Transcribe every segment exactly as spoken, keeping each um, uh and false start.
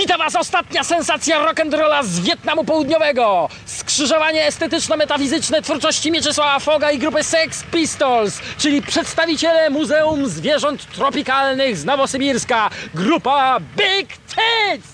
Wita was ostatnia sensacja rock'n'rolla z Wietnamu Południowego. Skrzyżowanie estetyczno-metafizyczne twórczości Mieczysława Fogga i grupy Sex Pistols, czyli przedstawiciele Muzeum Zwierząt Tropikalnych z Nowosybirska. Grupa Big Tits!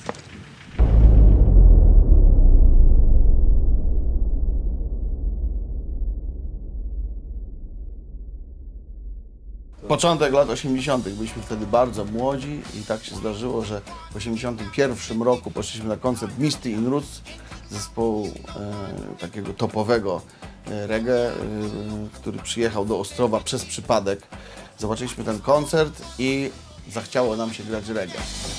Początek lat osiemdziesiątych. Byliśmy wtedy bardzo młodzi i tak się zdarzyło, że w osiemdziesiątym pierwszym roku poszliśmy na koncert Misty in Roots, zespołu e, takiego topowego e, reggae, e, który przyjechał do Ostrowa przez przypadek. Zobaczyliśmy ten koncert i zachciało nam się grać reggae.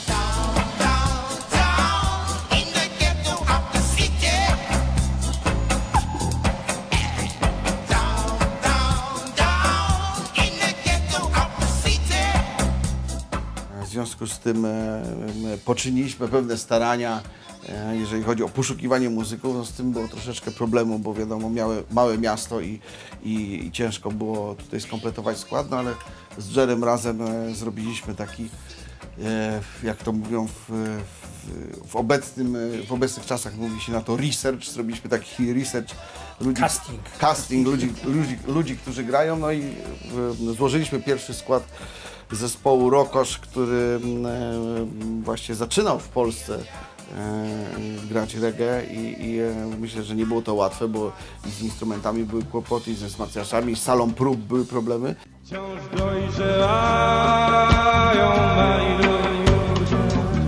W związku z tym poczyniliśmy pewne starania, jeżeli chodzi o poszukiwanie muzyków. No z tym było troszeczkę problemu, bo wiadomo, miałe, małe miasto i, i, i ciężko było tutaj skompletować skład, no ale z Jerem razem zrobiliśmy taki, jak to mówią w, w, w, obecnym, w obecnych czasach mówi się na to research, zrobiliśmy taki research, ludzi, casting, casting ludzi, ludzi, ludzi, którzy grają, no i złożyliśmy pierwszy skład zespołu Rokosz, który właśnie zaczynał w Polsce grać reggae i, i myślę, że nie było to łatwe, bo i z instrumentami były kłopoty, i ze wzmacniaczami, z salą prób były problemy. Wciąż dojrzewają mali ludzie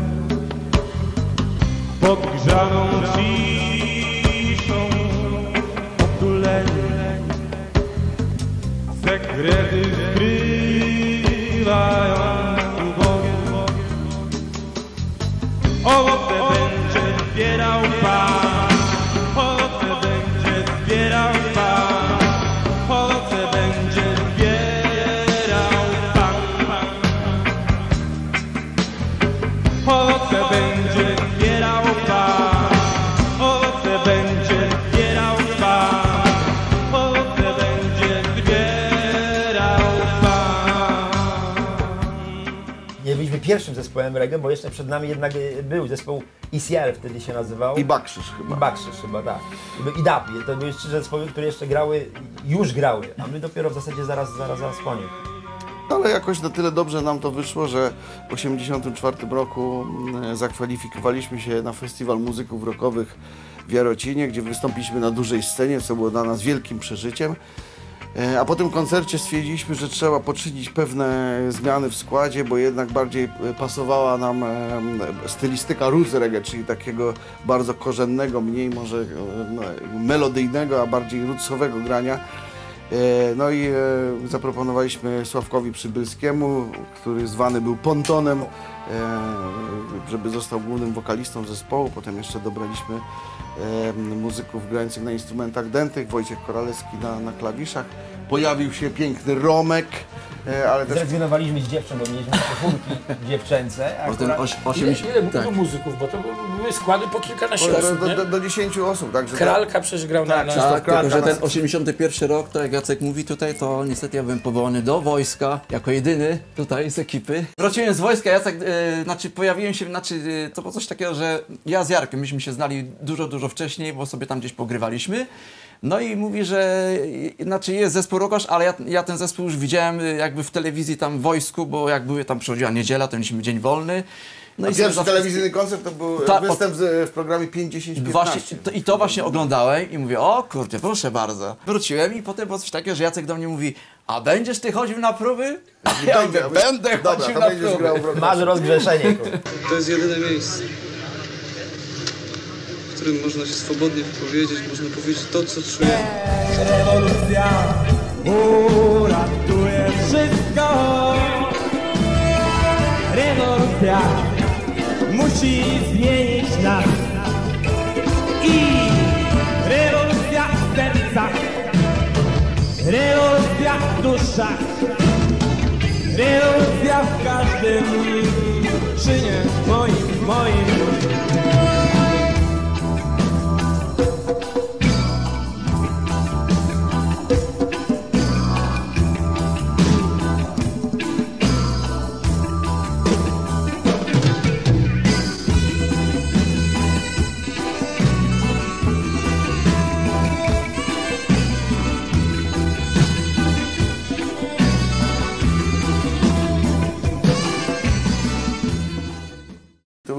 pod grzaną ciszą otuleni, sekrety skrywają ubogiem. Owoce będzie zbierał Pan, owoce będzie zbierał Pan, owoce będzie zbierał Pan, owoce będzie zbierał Pan, owoce będzie zbierał Pan, owoce będzie zbierał Pan. Nie byliśmy pierwszym zespołem reggae, bo jeszcze przed nami jednak był zespół I C R, wtedy się nazywał. I Bakrzyż chyba. I Bakrzyż chyba, tak. I D A P. To były trzy zespoły, które jeszcze grały, już grały, a my dopiero w zasadzie zaraz, zaraz, zaraz po nim. Ale jakoś na tyle dobrze nam to wyszło, że w osiemdziesiątym czwartym roku zakwalifikowaliśmy się na Festiwal Muzyków Rockowych w Jarocinie, gdzie wystąpiliśmy na dużej scenie, co było dla nas wielkim przeżyciem. A po tym koncercie stwierdziliśmy, że trzeba poczynić pewne zmiany w składzie, bo jednak bardziej pasowała nam stylistyka roots reggae, czyli takiego bardzo korzennego, mniej może melodyjnego, a bardziej rootsowego grania. No i zaproponowaliśmy Sławkowi Przybylskiemu, który zwany był Pontonem, żeby został głównym wokalistą zespołu. Potem jeszcze dobraliśmy muzyków grających na instrumentach dętych, Wojciech Koralewski na, na klawiszach. Pojawił się piękny Romek, ale też... Zrezygnowaliśmy z dziewczyn, bo mieliśmy czwórki dziewczęce. A Ile, ile tak. muzyków, bo to były składy po kilkanaście do, osób, do, do, do dziesięciu osób, także... Kralka przecież grał na... Tak, na... Krzysztof Tak, Kralka tylko że ten nas... osiemdziesiąty pierwszy rok, to jak Jacek mówi tutaj, to niestety ja byłem powołany do wojska, jako jedyny tutaj z ekipy. Wróciłem z wojska, Jacek, e, znaczy pojawiłem się, znaczy e, to było coś takiego, że ja z Jarkiem, myśmy się znali dużo, dużo wcześniej, bo sobie tam gdzieś pogrywaliśmy. No i mówi, że znaczy jest zespół Rokosz, ale ja, ja ten zespół już widziałem jakby w telewizji tam w wojsku, bo jak były tam przychodziła niedziela, to mieliśmy dzień wolny. No A i pierwszy zawsze... telewizyjny koncert to był Ta, występ z, w programie pięć dziesięć piętnaście. Właśnie, to, I to właśnie oglądałem i mówię, o kurde, proszę bardzo. Wróciłem i potem było coś takiego, że Jacek do mnie mówi, a będziesz ty chodził na próby? A ja mówię, będę Dobra, chodził to na będziesz próby. grał w Masz rozgrzeszenie. To jest jedyne miejsce, w którym można się swobodnie wypowiedzieć, można powiedzieć to, co czuje. Rewolucja uratuje wszystko. Rewolucja musi zmienić nas. I rewolucja w sercach, rewolucja w duszach, rewolucja w każdym czynie moim, moim.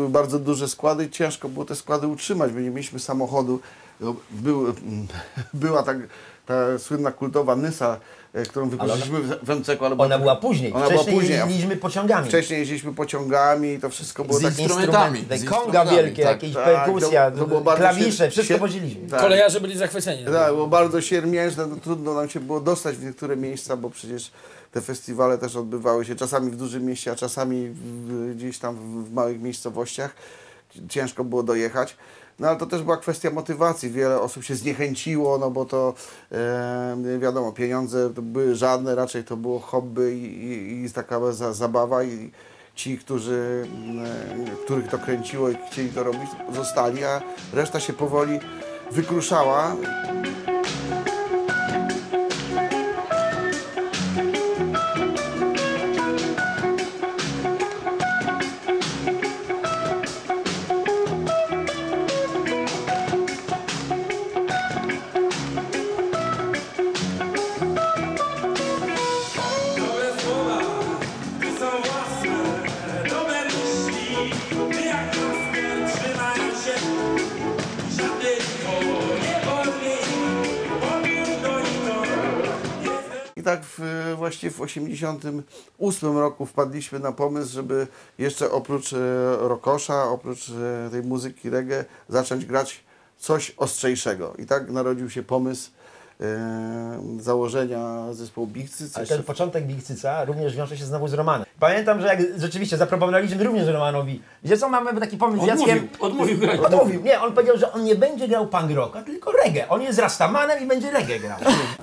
były bardzo duże składy i ciężko było te składy utrzymać, bo nie mieliśmy samochodu. Był, była tak, ta słynna kultowa Nysa, którą wypożyczyliśmy w em ce ku, ale Ona była później. Ona Wcześniej była później. jeździliśmy pociągami. Wcześniej jeździliśmy pociągami i to wszystko było Z tak... instrumentami. Instrumenty, z konga instrumentami, wielkie, tak. jakieś Tak, perkusja, to- to było bardzo klawisze, się- wszystko się- woziliśmy. Tak. Kolejarze byli zachwyceni. Tak, było bardzo siermiężne, no, trudno nam się było dostać w niektóre miejsca, bo przecież te festiwale też odbywały się czasami w dużym mieście, a czasami w, gdzieś tam w, w małych miejscowościach. Ciężko było dojechać. No ale to też była kwestia motywacji. Wiele osób się zniechęciło, no bo to e, wiadomo, pieniądze to były żadne, raczej to było hobby i, i, i taka za, zabawa i ci, którzy, e, których to kręciło i chcieli to robić, zostali, a reszta się powoli wykruszała. Dobre słowa, tu są własne, dobre myśli, ty jak maskę trzymają się. Żadnych koło nie boli, powiem do nikogo. I tak w, właśnie w osiemdziesiątym ósmym roku wpadliśmy na pomysł, żeby jeszcze oprócz e, rokosza, oprócz e, tej muzyki reggae zacząć grać coś ostrzejszego. I tak narodził się pomysł e, założenia zespołu Big Cyc. Ale Jeszcze ten początek Big Cyca również wiąże się znowu z Romanem. Pamiętam, że jak rzeczywiście zaproponowaliśmy również Romanowi, wiecie co, mamy taki pomysł z Jackiem. Odmówił grać. Odmówił. Nie, on powiedział, że on nie będzie grał punk rocka, tylko reggae. On jest rastamanem i będzie reggae grał.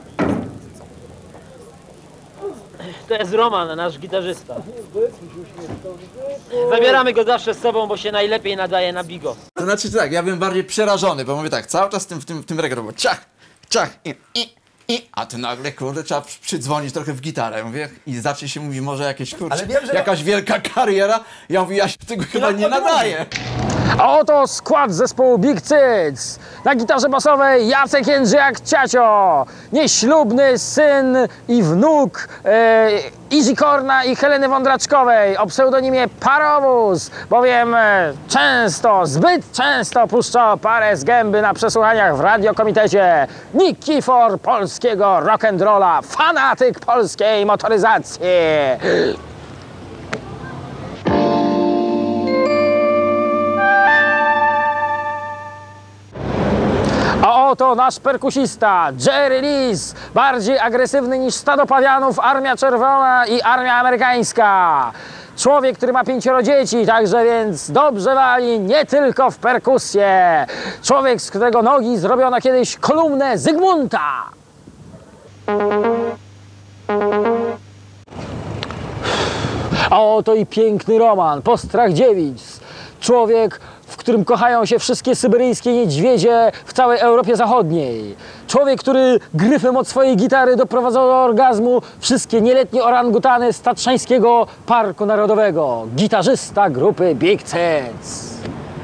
To jest Roman, nasz gitarzysta. Zabieramy go zawsze z sobą, bo się najlepiej nadaje na bigo. To znaczy tak, ja byłem bardziej przerażony, bo mówię tak, cały czas w tym, w tym, w tym reggae, bo ciach, ciach, i, i, i, a tu nagle, kurde, trzeba przy- przydzwonić trochę w gitarę, mówię, i zacznie się mówi, może jakieś, kurczę, Ale wiem, że- jakaś wielka kariera, ja mówię, ja się tego chyba nie nadaję. A oto skład zespołu Big Cyc. Na gitarze basowej Jacek Jędrzyjak Ciacio, nieślubny syn i wnuk e, Izzy Korna i Heleny Wądraczkowej o pseudonimie Parowóz, bowiem e, często, zbyt często puszczał parę z gęby na przesłuchaniach w radiokomitecie. Nick Kifor polskiego rock'n'rolla, fanatyk polskiej motoryzacji. A oto nasz perkusista Jerry Lees, bardziej agresywny niż stado pawianów, Armia Czerwona i Armia Amerykańska. Człowiek, który ma pięcioro dzieci, także więc dobrze wali nie tylko w perkusję. Człowiek, z którego nogi zrobiono kiedyś kolumnę Zygmunta. A oto i piękny Roman, postrach dziewic. Człowiek, w którym kochają się wszystkie syberyjskie niedźwiedzie w całej Europie Zachodniej. Człowiek, który gryfem od swojej gitary doprowadzał do orgazmu wszystkie nieletnie orangutany z Tatrzańskiego Parku Narodowego. Gitarzysta grupy Big Cyc.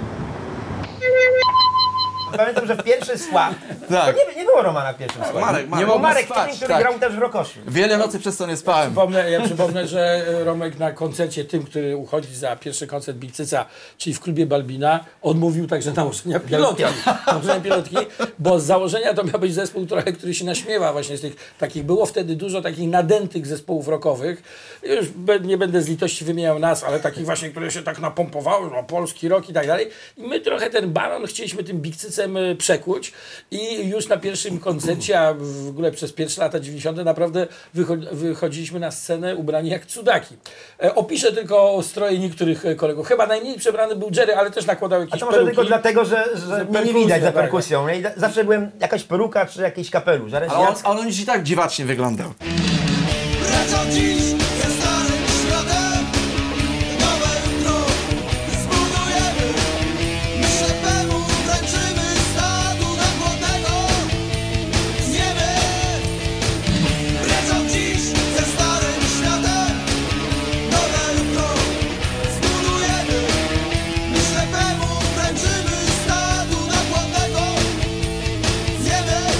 Pamiętam, że w pierwszy skład, Tak. to nie, nie było Romana w pierwszym składzie. Marek, Nie Marek. Był mogłem Marek spać, Kwiatek, który tak. grał też w Rokoszu. Wiele nocy przez to nie spałem. Przypomnę, ja przypomnę, że Romek na koncercie tym, który uchodzi za pierwszy koncert Big Cyca, czyli w klubie Balbina, odmówił także nałożenia pilotki. nałożenia pilotki, bo z założenia to miał być zespół trochę, który się naśmiewa właśnie z tych takich, było wtedy dużo takich nadętych zespołów rockowych. Już be- nie będę z litości wymieniał nas, ale takich właśnie, które się tak napompowały, no, polski rock i tak dalej. I my trochę ten balon chcieliśmy tym Big Cycem y, przekuć i już na pierwszym koncercie, a w ogóle przez pierwsze lata dziewięćdziesiąte naprawdę wycho- wychodziliśmy na scenę ubrani jak cudaki. E, opiszę tylko stroje niektórych e, kolegów. Chyba najmniej przebrany był Jerry, ale też nakładał A jakieś to może peruki. tylko dlatego, że, że mnie nie perkusja, widać za tak. perkusją. Ja i da- zawsze byłem jakaś peruka czy jakiś kapelusz. Ale Ale on, Jacek- on już i tak dziwacznie wyglądał. Wracam dziś ze starym światem, nowe jutro zbudujemy. My ślepemu tańczymy stadu na głodnego z niebem. Wracam dziś ze starym światem, nowe jutro zbudujemy. My ślepemu tańczymy stadu na głodnego z niebem.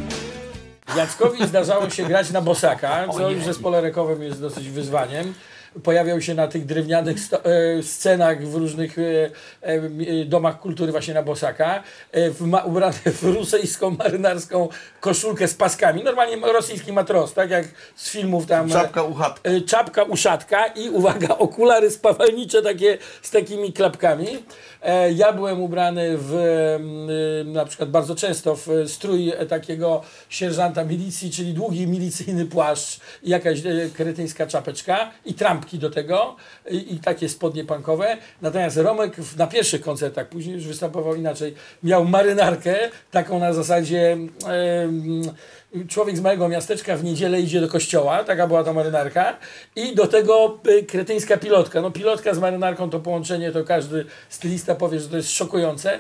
Jackowi zdarzało się grać na bosaka, co już w zespole rockowym jest dosyć wyzwaniem. pojawiał się na tych drewnianych sto, e, scenach w różnych e, e, domach kultury właśnie na Bosaka, e, w ma, ubrany w rosyjską marynarską koszulkę z paskami, normalnie rosyjski matros, tak jak z filmów tam. Czapka uszatka. E, czapka uszatka i uwaga, okulary spawalnicze takie z takimi klapkami. E, ja byłem ubrany w e, na przykład bardzo często w strój takiego sierżanta milicji, czyli długi milicyjny płaszcz i jakaś e, kretyńska czapeczka i trampki do tego i, i takie spodnie punkowe. Natomiast Romek w, na pierwszych koncertach, później już występował inaczej, miał marynarkę taką na zasadzie e, człowiek z małego miasteczka w niedzielę idzie do kościoła, taka była ta marynarka i do tego e, kretyńska pilotka. No pilotka z marynarką to połączenie, to każdy stylista powie, że to jest szokujące.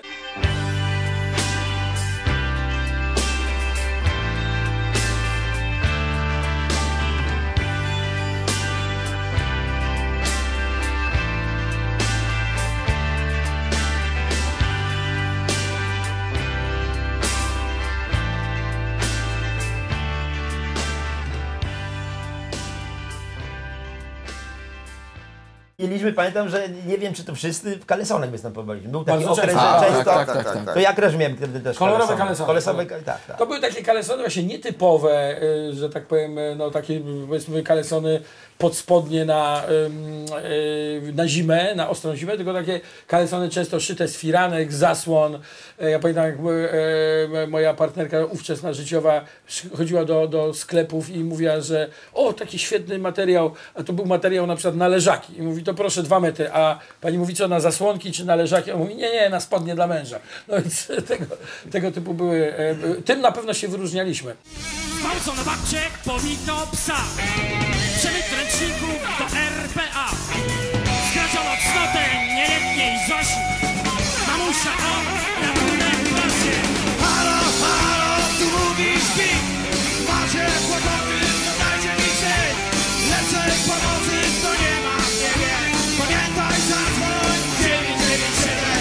Mieliśmy, pamiętam, że nie wiem, czy to wszyscy w kalesonach występowaliśmy. Był taki Bardzo okres, często. że A, często... tak, tak, tak, tak. To ja też miałem wtedy też Kolorowe kalesony. kalesony. Kolorowe, tak, tak. To były takie kalesony właśnie nietypowe, y, że tak powiem, y, no takie powiedzmy kalesony pod spodnie na, y, y, na zimę, na ostrą zimę, tylko takie kalesony często szyte z firanek, z zasłon. Y, ja pamiętam, jak y, moja partnerka ówczesna życiowa chodziła do, do sklepów i mówiła, że o, taki świetny materiał, a to był materiał na przykład na leżaki. I mówi, to proszę dwa metry, a pani mówi co, na zasłonki czy na leżaki? A on mówi, nie, nie, na spodnie dla męża. No więc tego, tego typu były, y, tym na pewno się wyróżnialiśmy. Gwałcone babcie, pobito psa. Przemyt ręczników do R P A. Skradziono cnotę nieletniej Zosi. Mamusia o ratunek prosi. Halo, halo, tu mówi śpi. Macie kłopoty, to dajcie mi żyć. Lepszej pomocy to nie ma, nie wiem. Pamiętaj, zadzwoń dziewięć dziewięć siedem.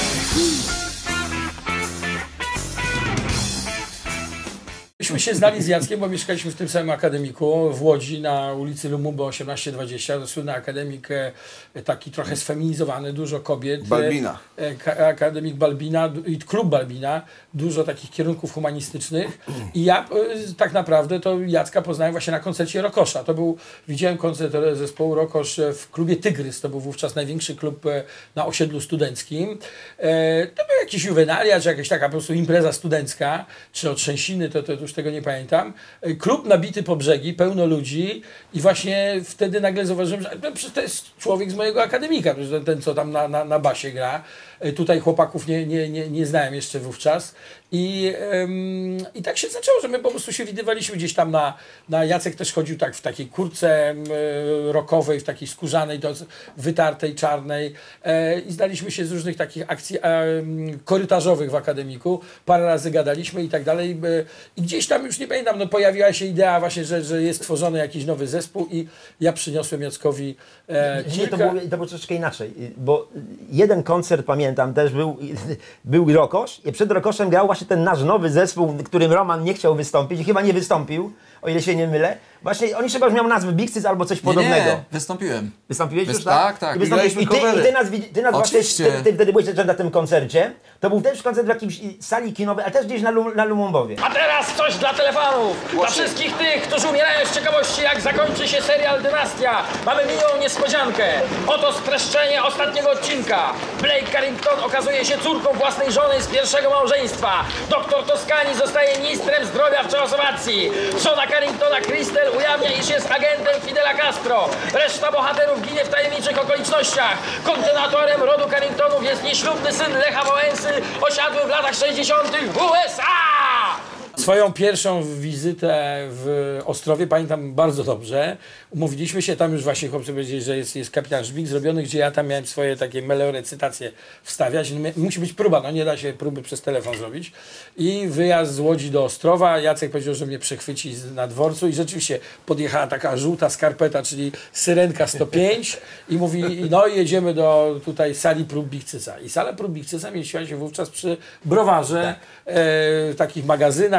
Myśmy się znali z Jackiem, bo mieszkaliśmy w tym samym akademiku w Łodzi na ulicy Lumumby osiemnaście dwadzieścia. To słynny akademik, e, taki trochę sfeminizowany, dużo kobiet. Balbina. E, ka- akademik Balbina i klub Balbina, dużo takich kierunków humanistycznych. I ja e, tak naprawdę to Jacka poznałem właśnie na koncercie Rokosza. To był, widziałem koncert zespołu Rokosz w klubie Tygrys. To był wówczas największy klub e, na osiedlu studenckim. E, to był jakiś juwenalia, czy jakaś taka po prostu impreza studencka, czy otrzęsiny, to, to już tego nie pamiętam. Klub nabity po brzegi, pełno ludzi i właśnie wtedy nagle zauważyłem, że to jest człowiek z mojego akademika, ten, ten co tam na, na, na basie gra. Tutaj chłopaków nie, nie, nie, nie znałem jeszcze wówczas. I, ym, I tak się zaczęło, że my po prostu się widywaliśmy gdzieś tam na, na Jacek też chodził tak w takiej kurtce y, rockowej, w takiej skórzanej, do, wytartej, czarnej y, i znaliśmy się z różnych takich akcji y, korytarzowych w akademiku. Parę razy gadaliśmy i tak dalej. Y, I gdzieś tam, już nie pamiętam, no pojawiła się idea właśnie, że, że jest tworzony jakiś nowy zespół i ja przyniosłem Jackowi e, Nie, kilka... to, było, to było troszeczkę inaczej, bo jeden koncert, pamiętam, też był, był Rokosz i przed Rokoszem grał właśnie ten nasz nowy zespół, w którym Roman nie chciał wystąpić i chyba nie wystąpił, o ile się nie mylę. Właśnie oni chyba już miał nazwę Big Cyc albo coś Nie, podobnego. nie, wystąpiłem. Wystąpiłeś Wys- już, tak, tak. I, wystąpiłeś, I i, ty, graliśmy i ty nas, widzi- ty nas właśnie, Oczywiście. ty, ty wtedy byłeś też na tym koncercie. To był też koncert w jakiejś sali kinowej, ale też gdzieś na, Lum, na Lumumbowie. A teraz coś dla telefonów! Dla wszystkich tych, którzy umierają z ciekawości, jak zakończy się serial Dynastia. Mamy miłą niespodziankę. Oto streszczenie ostatniego odcinka. Blake Carrington okazuje się córką własnej żony z pierwszego małżeństwa. Doktor Toscani zostaje ministrem zdrowia w Czechosłowacji. Żona Carringtona, Crystal, ujawnia, iż jest agentem Fidela Castro. Reszta bohaterów ginie w tajemniczych okolicznościach. Kontynuatorem rodu Carringtonów jest nieślubny syn Lecha Wałęsy, osiadły w latach sześćdziesiątych w U S A! Swoją pierwszą wizytę w Ostrowie pamiętam bardzo dobrze. Umówiliśmy się, tam już właśnie chłopcy powiedzieli, że jest, jest kapitan Żbik zrobiony, gdzie ja tam miałem swoje takie meleorecytacje wstawiać. Musi być próba, no nie da się próby przez telefon zrobić. I wyjazd z Łodzi do Ostrowa. Jacek powiedział, że mnie przechwyci na dworcu i rzeczywiście podjechała taka żółta skarpeta, czyli syrenka sto pięć i mówi, no jedziemy do tutaj sali prób Big Cyca. I sala prób Big Cyca mieściła się wówczas przy browarze, e, w takich magazynach,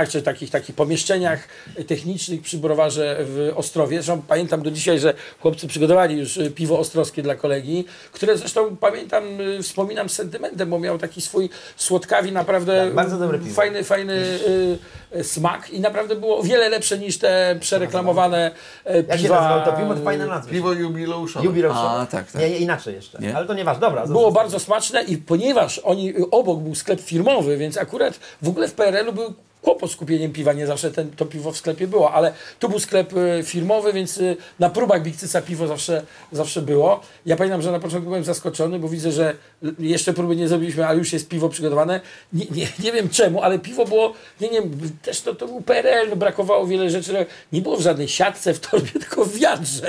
salonach, czy takich, takich pomieszczeniach technicznych przy browarze w Ostrowie. Zresztą pamiętam do dzisiaj, że chłopcy przygotowali już piwo ostrowskie dla kolegi, które zresztą pamiętam, wspominam z sentymentem, bo miał taki swój słodkawi, naprawdę tak, bardzo dobre piwo. fajny, fajny y, smak i naprawdę było o wiele lepsze niż te przereklamowane y, piwa. Jak się nazywało to piwo? To fajne nazwy. Piwo jubileuszowe. Jubileuszowe? A, tak, tak. Nie, nie, inaczej jeszcze. Nie? Ale to nieważne. Dobra. Było bardzo smaczne i ponieważ oni, obok był sklep firmowy, więc akurat w ogóle w P R L u był kłopot z kupieniem piwa, nie zawsze ten, to piwo w sklepie było, ale tu był sklep y, firmowy, więc y, na próbach Bigcyca piwo zawsze, zawsze było. Ja pamiętam, że na początku byłem zaskoczony, bo widzę, że jeszcze próby nie zrobiliśmy, ale już jest piwo przygotowane. Nie, nie, nie wiem czemu, ale piwo było, nie, nie też to, to był P R L, brakowało wiele rzeczy, nie było w żadnej siatce, w torbie, tylko w wiadrze.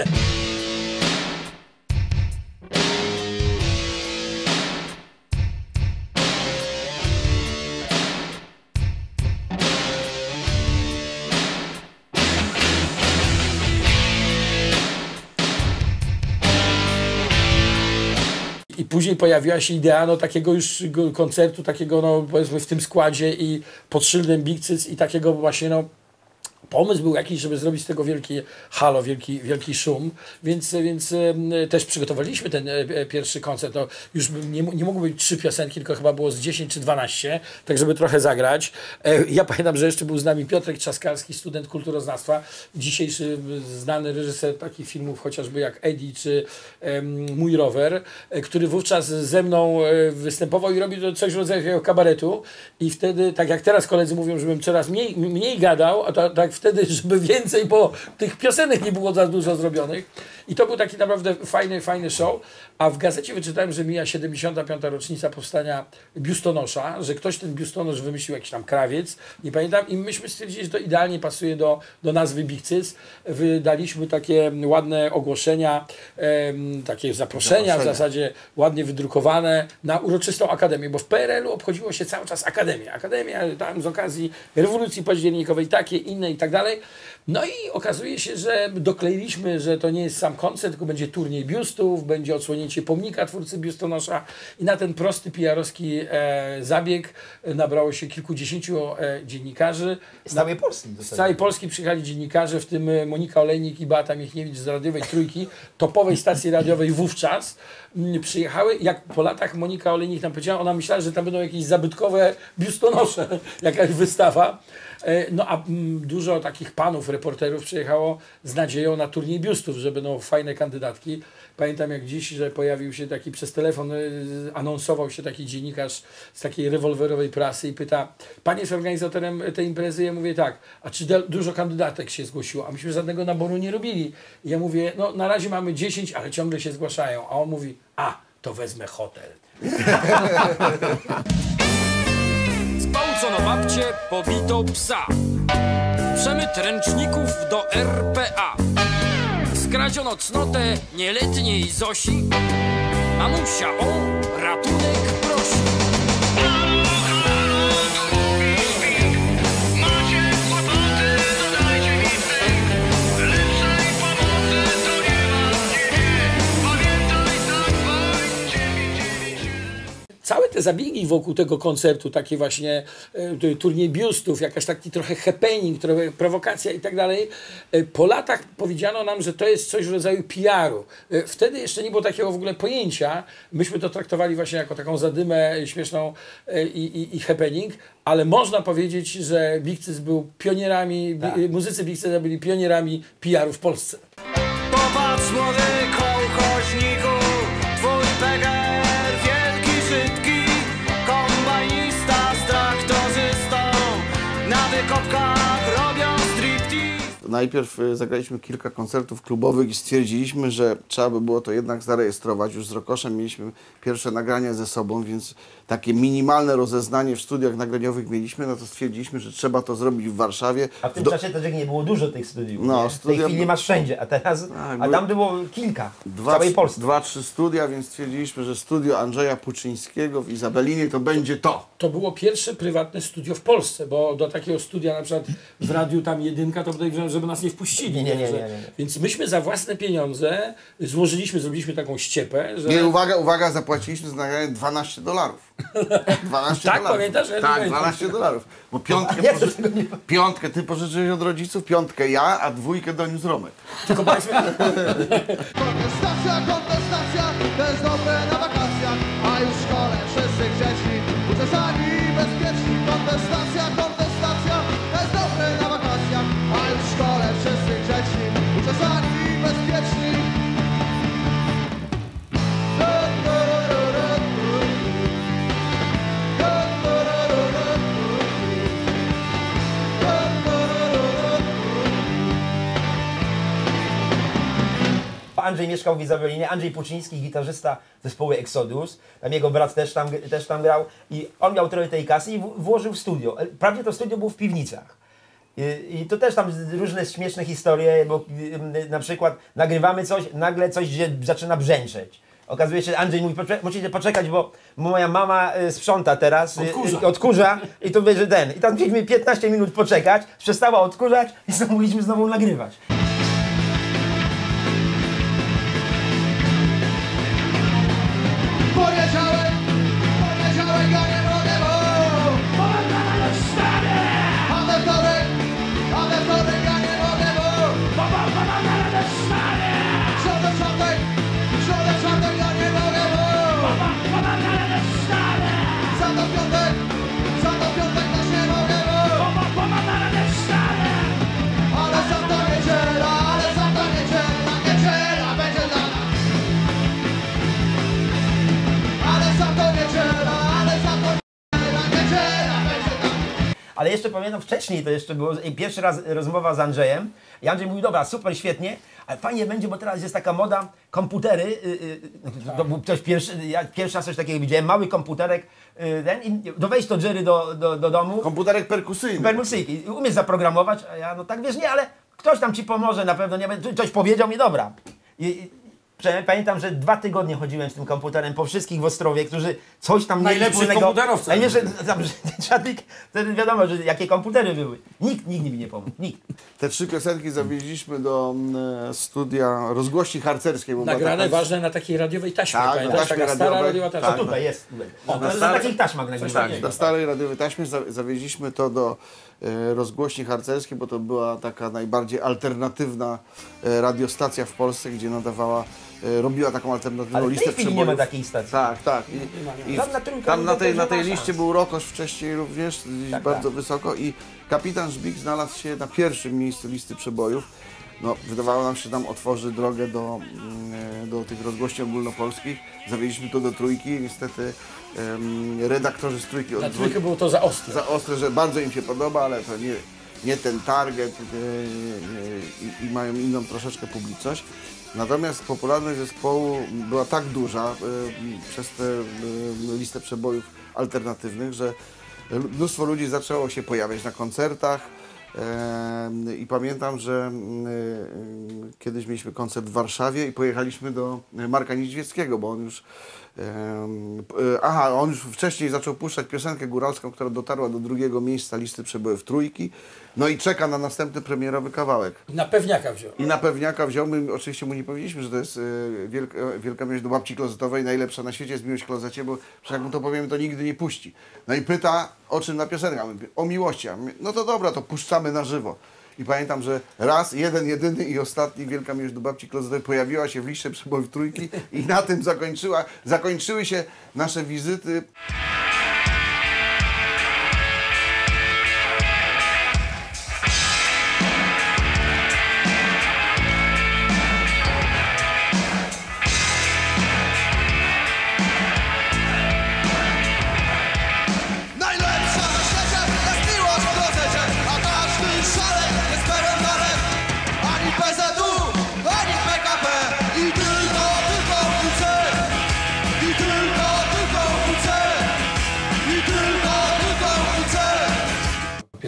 I później pojawiła się idea no, takiego już koncertu, takiego no, powiedzmy w tym składzie i pod szyldem Bigcyc i takiego właśnie no, pomysł był jakiś, żeby zrobić z tego wielki halo, wielki, wielki szum, więc, więc e, też przygotowaliśmy ten e, pierwszy koncert. No, już nie, nie mogły być trzy piosenki, tylko chyba było z dziesięć czy dwanaście, tak żeby trochę zagrać. E, ja pamiętam, że jeszcze był z nami Piotrek Trzaskarski, student kulturoznawstwa, dzisiejszy znany reżyser takich filmów chociażby jak Eddie czy e, Mój rower, e, który wówczas ze mną e, występował i robił coś w rodzaju kabaretu i wtedy, tak jak teraz koledzy mówią, żebym coraz mniej, mniej gadał, a to, tak wtedy, żeby więcej, bo tych piosenek nie było za dużo zrobionych. I to był taki naprawdę fajny, fajny show. A w gazecie wyczytałem, że mija siedemdziesiąta piąta rocznica powstania biustonosza, że ktoś ten biustonosz wymyślił jakiś tam krawiec, nie pamiętam, i myśmy stwierdzili, że to idealnie pasuje do, do nazwy Bigcyc. Wydaliśmy takie ładne ogłoszenia, em, takie zaproszenia, zaproszenia w zasadzie ładnie wydrukowane na uroczystą akademię, bo w P R L u obchodziło się cały czas akademię. Akademia tam z okazji rewolucji październikowej, takie, inne i tak dalej. No i okazuje się, że dokleiliśmy, że to nie jest sam koncert, tylko będzie turniej biustów, będzie odsłonięcie pomnika twórcy biustonosza i na ten prosty P R-owski e, zabieg nabrało się kilkudziesięciu e, dziennikarzy. Z całej Polski. Z całej Polski przyjechali dziennikarze, w tym Monika Olejnik i Beata Michniewicz z radiowej Trójki, topowej stacji radiowej wówczas. m, Przyjechały, jak po latach Monika Olejnik nam powiedziała, ona myślała, że tam będą jakieś zabytkowe biustonosze, jakaś wystawa. E, No a m, dużo takich panów, reporterów przyjechało z nadzieją na turniej biustów, że będą fajne kandydatki. Pamiętam jak dziś, że pojawił się taki przez telefon, y, anonsował się taki dziennikarz z takiej rewolwerowej prasy i pyta, pan jest organizatorem tej imprezy? Ja mówię tak, a czy de- dużo kandydatek się zgłosiło? A myśmy żadnego naboru nie robili. I ja mówię, no na razie mamy dziesięć, ale ciągle się zgłaszają. A on mówi, a to wezmę hotel. Spałcono babcie, pobito psa. Przemyt ręczników do R P A. Skradziono cnotę nieletniej Zosi. Mamusia o ratunek prosi. Całe te zabiegi wokół tego koncertu, takie właśnie e, turniej biustów, jakaś taki trochę happening, trochę prowokacja i tak dalej, e, po latach powiedziano nam, że to jest coś w rodzaju P R u. E, wtedy jeszcze nie było takiego w ogóle pojęcia. Myśmy to traktowali właśnie jako taką zadymę śmieszną e, i, i, i happening, ale można powiedzieć, że Bigcyc był pionierami, Tak. bi, muzycy Bigcyca byli pionierami P R u w Polsce. Popatrz młody kołchoźniku, twój peger wielki, szybki, kombajnista z traktorzystą, na wykopkach robią striptease. Najpierw y, zagraliśmy kilka koncertów klubowych i stwierdziliśmy, że trzeba by było to jednak zarejestrować. Już z Rokoszem mieliśmy pierwsze nagrania ze sobą, więc takie minimalne rozeznanie w studiach nagraniowych mieliśmy, no to stwierdziliśmy, że trzeba to zrobić w Warszawie. A w tym Do- czasie też nie było dużo tych studiów. No, nie? W tej studia- chwili masz wszędzie, a teraz, Tak, a były- tam było kilka w Dwa, całej Polsce. dwa, trzy studia, więc stwierdziliśmy, że studio Andrzeja Puczyńskiego w Izabelinie to będzie to. To było pierwsze prywatne studio w Polsce, bo do takiego studia na przykład w radiu tam jedynka, to podejrzewam, że żeby nas nie wpuścili. Nie, nie, nie, że- nie, nie, nie. Więc myśmy za własne pieniądze złożyliśmy, zrobiliśmy taką ściepę, że... Nie, uwaga, uwaga, zapłaciliśmy za nagranie dwanaście dolarów. dwanaście Tak, dolarów. pamiętasz? Ja nie Tak, pamiętam. dwanaście dolarów. Bo piątkę, Ja poży... tego nie piątkę ty pożyczyłeś od rodziców, piątkę ja, a dwójkę doniósł Romek. Tylko powiedzmy, Kontestacja, kontestacja, to jest dobre na wakacjach, a już w szkole wszyscy grzeczni, uczesani bezpieczni. Kontestacja, kontestacja, to jest dobre na wakacjach, a już w szkole wszyscy grzeczni, uczesani bezpieczni. Andrzej mieszkał w Izabelinie, Andrzej Puczyński, gitarzysta zespołu Exodus, tam jego brat też tam, też tam grał i on miał trochę tej kasy i w- włożył w studio. Prawdzie to studio było w piwnicach. I, I to też tam różne śmieszne historie, bo y, na przykład nagrywamy coś, nagle coś gdzie zaczyna brzęczeć. Okazuje się, że Andrzej mówi, "Poczek- musicie poczekać, bo moja mama y, sprząta teraz, y, Odkurza. y, odkurza i to wie, że ten. I tam musieliśmy piętnaście minut poczekać, przestała odkurzać i znowu mogliśmy znowu nagrywać. Poniedziałek, poniedziałek, ja nie mogę, bo a we wtorek, a we wtorek ja nie mogę, bo środę, czwartek, środę, czwartek ja nie mogę, bo za to piątek, za to piątek też nie mogę, bo ale za to niedziela, ale za to niedziela, niedziela będzie dla nas. Ale za to niedziela, ale za to niedziela, niedziela będzie tam. Ale jeszcze pamiętam wcześniej, to jeszcze było i pierwszy raz rozmowa z Andrzejem i Andrzej mówi, dobra, super, świetnie, ale fajnie będzie, bo teraz jest taka moda, komputery, y, y, to był ktoś pierwszy, ja pierwszy raz coś takiego widziałem, mały komputerek, y, ten, i do wejść to Jerry do, do, do domu, Komputerek perkusyjny. permusyjki, umiesz zaprogramować, a ja, no tak wiesz, nie, ale ktoś tam ci pomoże, na pewno, nie będzie, coś powiedział mi, dobra. I, i, Przynajmniej pamiętam, że dwa tygodnie chodziłem z tym komputerem po wszystkich w Ostrowie, którzy coś tam mieli Najlepszych wspólnego. komputerowców. Najlepsze, tam, że, żadnych- wtedy wiadomo, że jakie komputery były. Nikt, nikt mi nie pomógł, nikt. Te trzy piosenki zawieźliśmy do mm, studia rozgłości harcerskiej. bo była nagrane taka- ważne na takiej radiowej taśmie, Tak, na pamiętasz? taśmie Taka stara radiowej. radiowa taśma. Tak, Tutaj jest. Tutaj. O, na, na stare- takich taśmach Coś nagrywałem. Tak, na starej radiowej taśmie za, zawieźliśmy to do e, rozgłośni harcerskiej, bo to była taka najbardziej alternatywna e, radiostacja w Polsce, gdzie nadawała, e, robiła taką alternatywną Ale w tej listę chwili nie przebojów. ma takiej stacji. Tak, tak. I, i Tam w- na trójkę tam na to tej, też na nie tej ma liście szans. był Rokosz wcześniej również, gdzieś Tak, bardzo tak. wysoko i kapitan Żbik znalazł się na pierwszym miejscu listy przebojów. No, wydawało nam się, że tam otworzy drogę do, mm, do tych rozgłośni ogólnopolskich. Zawieźliśmy to do Trójki. Niestety em, redaktorzy z Trójki Na odwrócili trójkę było to za ostre. za ostre, że bardzo im się podoba, ale to nie, nie ten target e, e, i, i mają inną troszeczkę publiczność. Natomiast popularność zespołu była tak duża e, przez tę e, listę przebojów alternatywnych, że mnóstwo ludzi zaczęło się pojawiać na koncertach. E, I pamiętam, że e, kiedyś mieliśmy koncert w Warszawie i pojechaliśmy do Marka Niedźwieckiego, bo on już Em, e, Aha, on już wcześniej zaczął puszczać piosenkę góralską, która dotarła do drugiego miejsca listy przebojów Trójki. No i czeka na następny premierowy kawałek. Na pewniaka wziął. I na pewniaka wziął, my oczywiście mu nie powiedzieliśmy, że to jest e, wielka, wielka miłość do babci klozetowej, najlepsza na świecie jest miłość w klozecie, bo przecież jak mu to powiemy, to nigdy nie puści. No i pyta, o czym na piosenkę, a my, o miłości. A my, no to dobra, to puszczamy na żywo. I pamiętam, że raz, jeden, jedyny i ostatni Wielka miłość do babci klozetowej pojawiła się w liście przebojów Trójki i na tym zakończyła, zakończyły się nasze wizyty. Najlepsza na świecie jest miłość w klozecie, a każdy szalek jest pełen ani P Z U, ani P K P i tylko, tylko W C, i tylko, tylko W C.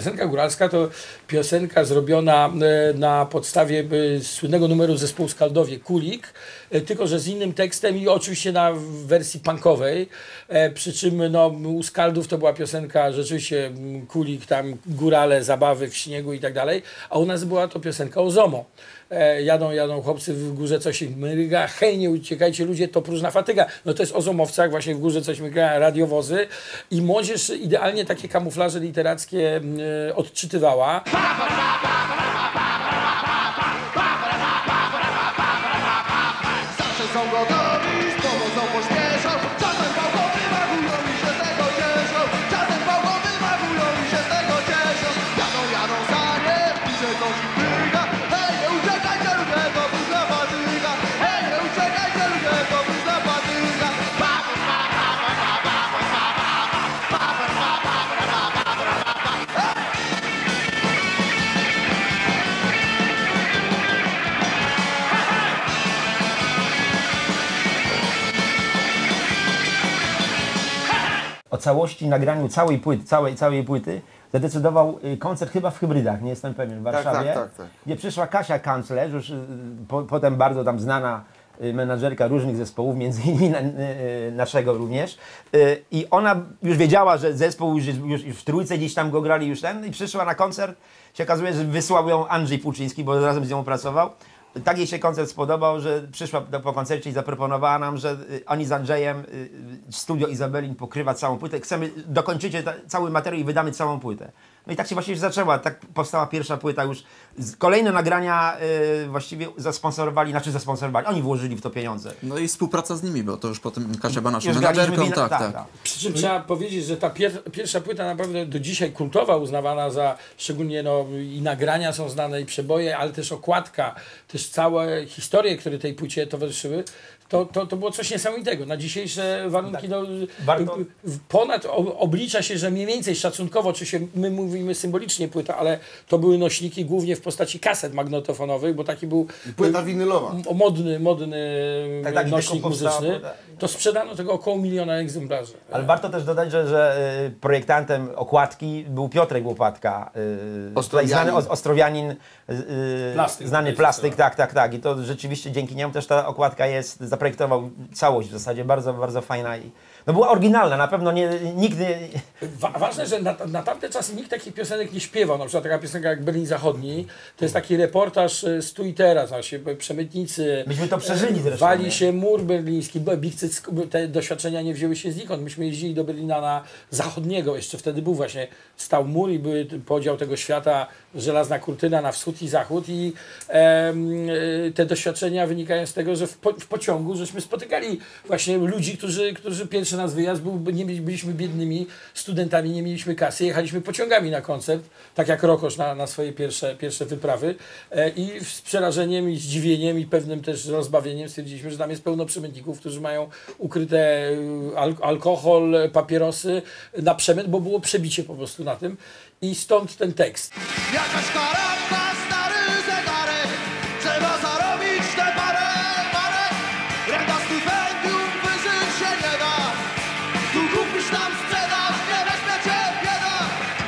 piosenka góralska to piosenka zrobiona e, na podstawie e, słynnego numeru zespołu Skaldowie Kulik, e, tylko że z innym tekstem i oczywiście na wersji punkowej, e, przy czym no, u Skaldów to była piosenka rzeczywiście m, Kulik, tam górale, zabawy w śniegu i tak dalej, a u nas była to piosenka o ZOMO. E, jadą, jadą chłopcy w górze, coś ich mryga, hej, nie uciekajcie ludzie, to próżna fatyga. No to jest o zomowcach, właśnie w górze coś mryga, radiowozy i młodzież idealnie takie kamuflaże literackie e, odczytywała. Zawsze są gotowi, z pomocą pośpieszą. Czasem pałkowy magują i się z tego cieszą. Czasem pałkowy magują i się z tego cieszą. Jadą, jadą sanie, bliżej coś im mryga. Hej, nie uciekajcie ludzie, to próżna fatyga. Hej, nie uciekajcie ludzie, to próżna fatyga. O całości nagraniu całej płyty, całej, całej płyty zadecydował y, koncert chyba w Hybrydach, nie jestem pewien, w Warszawie, tak, tak, tak. gdzie przyszła Kasia Kanclerz, już y, po, potem bardzo tam znana y, menadżerka różnych zespołów, między innymi na, y, y, naszego również. Y, I ona już wiedziała, że zespół już, jest- już, już w trójce gdzieś tam go grali już ten i przyszła na koncert. Się okazuje, że wysłał ją Andrzej Puczyński, bo razem z nią pracował. Tak jej się koncert spodobał, że przyszła do, po koncercie i zaproponowała nam, że y, oni z Andrzejem, y, studio Izabelin pokrywa całą płytę. Chcemy, dokończycie ta, cały materiał i wydamy całą płytę. No i tak się właśnie zaczęła, tak powstała pierwsza płyta już. Z, kolejne nagrania y, właściwie zasponsorowali, znaczy zasponsorowali, oni włożyli w to pieniądze. No i współpraca z nimi, bo to już potem Kasia była naszą Już graliśmy menadżerką, wina- tak, tak. Przy czym trzeba powiedzieć, że ta pier pierwsza płyta naprawdę do dzisiaj kultowa, uznawana za szczególnie no, i nagrania są znane, i przeboje, ale też okładka, też całe historie, które tej płycie towarzyszyły, to, to, to było coś niesamowitego. Na dzisiejsze warunki no, Warto- w- ponad o- oblicza się, że mniej więcej szacunkowo, czy się my mówimy symbolicznie płyta, ale to były nośniki głównie w postaci kaset magnetofonowych, bo taki był Płyta winylowa. m- modny, modny Tak, tak, i nośnik taką powstała muzyczny. płyta. To sprzedano tego około miliona egzemplarzy. Ale warto też dodać, że, że y, projektantem okładki był Piotrek Łopatka, y, Ostrowianin. znany os- Ostrowianin, y, Plastyk. znany plastyk, tak, tak, tak. I to rzeczywiście dzięki niemu też ta okładka jest, zaprojektował całość w zasadzie, bardzo, bardzo fajna i no była oryginalna, na pewno nie, nikt nie... Wa ważne, że na, na tamte czasy nikt takich piosenek nie śpiewał. Na przykład taka piosenka jak Berlin Zachodni, to jest taki reportaż e, z tu i teraz, właśnie przemytnicy. Myśmy to przeżyli zresztą, Wali nie? się mur berliński, bo Bigcyc, te doświadczenia nie wzięły się znikąd. Myśmy jeździli do Berlina na zachodniego, jeszcze wtedy był właśnie, stał mur i był podział tego świata, żelazna kurtyna na wschód i zachód i em, e, te doświadczenia wynikają z tego, że w, po, w pociągu żeśmy spotykali właśnie ludzi, którzy, którzy pierwszy nas wyjazd był, nie mieli, byliśmy biednymi studentami, nie mieliśmy kasy, jechaliśmy pociągami na koncert, tak jak Rokosz na, na swoje pierwsze, pierwsze wyprawy e, i z przerażeniem i zdziwieniem i pewnym też rozbawieniem stwierdziliśmy, że tam jest pełno przemytników, którzy mają ukryte e, al alkohol, papierosy na przemyt, bo było przebicie po prostu na tym i stąd ten tekst. Jakaś karamba, stary zegarek. Trzeba zarobić te parę, parę. Renta stypendium wyżyć się nie da. Tu kupisz, tam sprzedasz, nie weźmie cię bieda.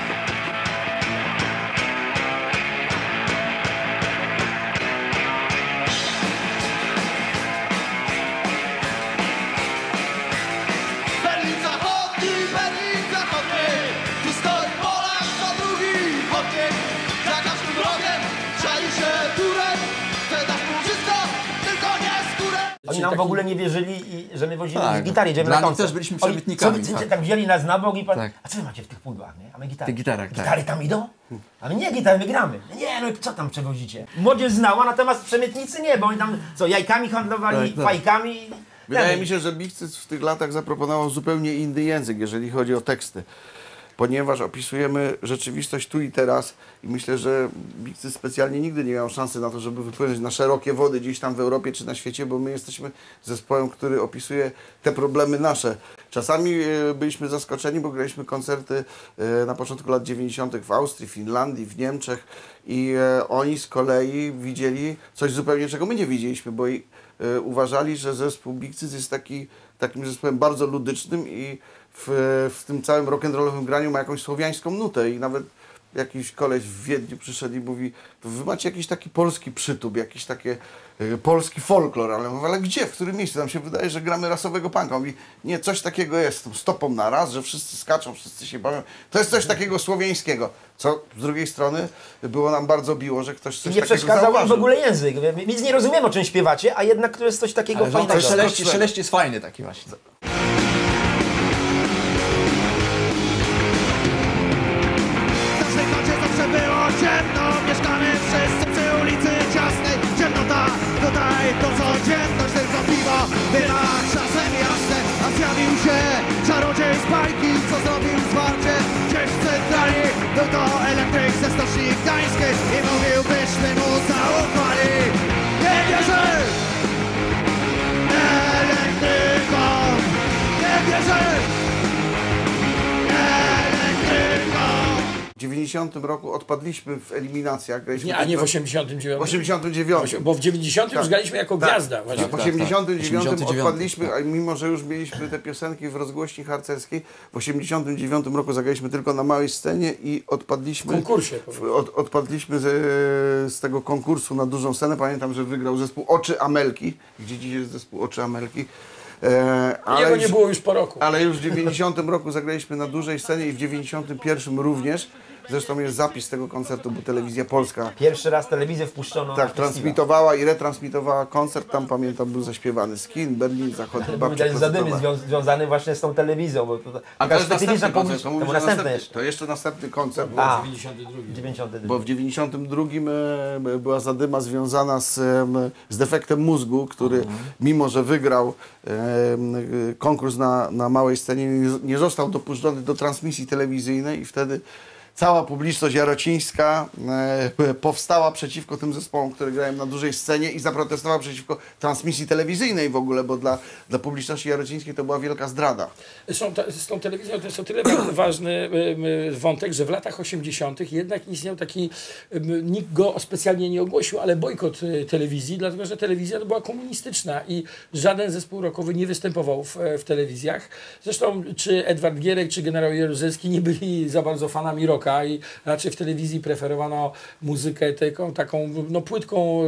Berlin Zachodni, Berlin Zachodni. Tu stoi Polak, co drugi chodnik. Za każdym rogiem czai się Turek. Sprzedasz mu wszystko, tylko nie skórę. Oni nam w taki- ogóle nie wierzyli, i, że my wozimy Tak. gitary, idziemy Dla na nich koncert. też byliśmy Oni, przemytnikami, co, co, tak. tak wzięli nas na bok i pan, Tak. a co wy macie w tych pudłach, nie? A my gitary. Tych gitarach, tak. Gitary tam idą? A my nie, gitary, my gramy. Nie, no co tam przewozicie? Młodzież znała, natomiast przemytnicy nie, bo oni tam co, jajkami handlowali, Tak, tak. fajkami. Wydaje Ten- mi się, że Bigcyc w tych latach zaproponował zupełnie inny język, jeżeli chodzi o teksty. Ponieważ opisujemy rzeczywistość tu i teraz i myślę, że Bigcyc specjalnie nigdy nie miał szansy na to, żeby wypłynąć na szerokie wody gdzieś tam w Europie czy na świecie, bo my jesteśmy zespołem, który opisuje te problemy nasze. Czasami e, byliśmy zaskoczeni, bo graliśmy koncerty e, na początku lat dziewięćdziesiątych w Austrii, Finlandii, w Niemczech i e, oni z kolei widzieli coś zupełnie, czego my nie widzieliśmy, bo i, e, uważali, że zespół Bigcyc jest taki, takim zespołem bardzo ludycznym i w, w tym całym rock'n'rollowym graniu ma jakąś słowiańską nutę i nawet jakiś koleś w Wiedniu przyszedł i mówi, to wy macie jakiś taki polski przytub, jakiś taki y, polski folklor, ale mówię, ale gdzie, w którym miejscu? Nam się wydaje, że gramy rasowego punka. On mówi, nie, coś takiego jest, tą stopą na raz, że wszyscy skaczą, wszyscy się bawią. To jest coś takiego słowiańskiego, co z drugiej strony było nam bardzo biło, że ktoś coś nie takiego przeszkadzał im w zauważył. ogóle język. Nic nie rozumiem, o czym śpiewacie, a jednak to jest coś takiego Ale fajnego. szeleści, szeleści jest fajny taki właśnie. W każdej chacie zawsze było ciemno. Mieszkamy wszyscy przy ulicy Ciasnej. Ciemnota, tutaj to codzienność. Tylko piwo bywa czasem jasne. A zjawił się czarodziej z bajki, co zrobił zwarcie gdzieś w centrali. Był to elektryk ze Stoczni Gdańskiej i mówił, byśmy mu zaufali. Nie wierzę elektrykom, nie wierzę elektrykom. W dziewięćdziesiątym roku odpadliśmy w eliminacjach. Graliśmy Nie, a nie w tylko- osiemdziesiątym w dziewiątym. osiemdziesiątym dziewiątym. Bo w dziewięćdziesiątym już Tak. graliśmy jako Tak. gwiazda. Właśnie. W osiemdziesiątym dziewiątym osiemdziesiątym odpadliśmy, a mimo że już mieliśmy te piosenki w rozgłośni harcerskiej, w osiemdziesiątym dziewiątym roku zagraliśmy tylko na małej scenie i odpadliśmy. W konkursie, W, od, odpadliśmy z, z tego konkursu na dużą scenę. Pamiętam, że wygrał zespół Oczy Amelki, gdzie dziś jest zespół Oczy Amelki. E, ale Jego już, nie było już po roku. ale już w dziewięćdziesiątym roku zagraliśmy na dużej scenie i w dziewięćdziesiątym pierwszym również. Zresztą jest zapis tego koncertu, bo Telewizja Polska Pierwszy raz telewizję wpuszczono na tak, festiwal. transmitowała i retransmitowała koncert. Tam pamiętam, był zaśpiewany Skin, Berlin Zachodni, Były babcia też zadymy prezentowa. zwią związane właśnie z tą telewizją, bo to A taka to jest specyficzna następny koncert, publiczność. to, To mówisz, był że następny następny, jeszcze. to jeszcze następny koncert. A, dziewięćdziesiąty drugi. dziewięćdziesiąty drugi. Bo w dziewięćdziesiątym drugim e, była zadyma związana z, em, z defektem mózgu, który Mhm. mimo, że wygrał em, e, konkurs na, na małej scenie, nie, nie został dopuszczony do transmisji telewizyjnej i wtedy cała publiczność jarocińska e, powstała przeciwko tym zespołom, które grają na dużej scenie i zaprotestowała przeciwko transmisji telewizyjnej w ogóle, bo dla, dla publiczności jarocińskiej to była wielka zdrada. Zresztą ta, z tą telewizją to jest o tyle wa- ważny em, wątek, że w latach osiemdziesiątych jednak istniał taki, em, nikt go specjalnie nie ogłosił, ale bojkot e, telewizji, dlatego że telewizja to była komunistyczna i żaden zespół rockowy nie występował w, w telewizjach. Zresztą czy Edward Gierek, czy generał Jaruzelski nie byli za bardzo fanami rocka i raczej w telewizji preferowano muzykę taką, taką no, płytką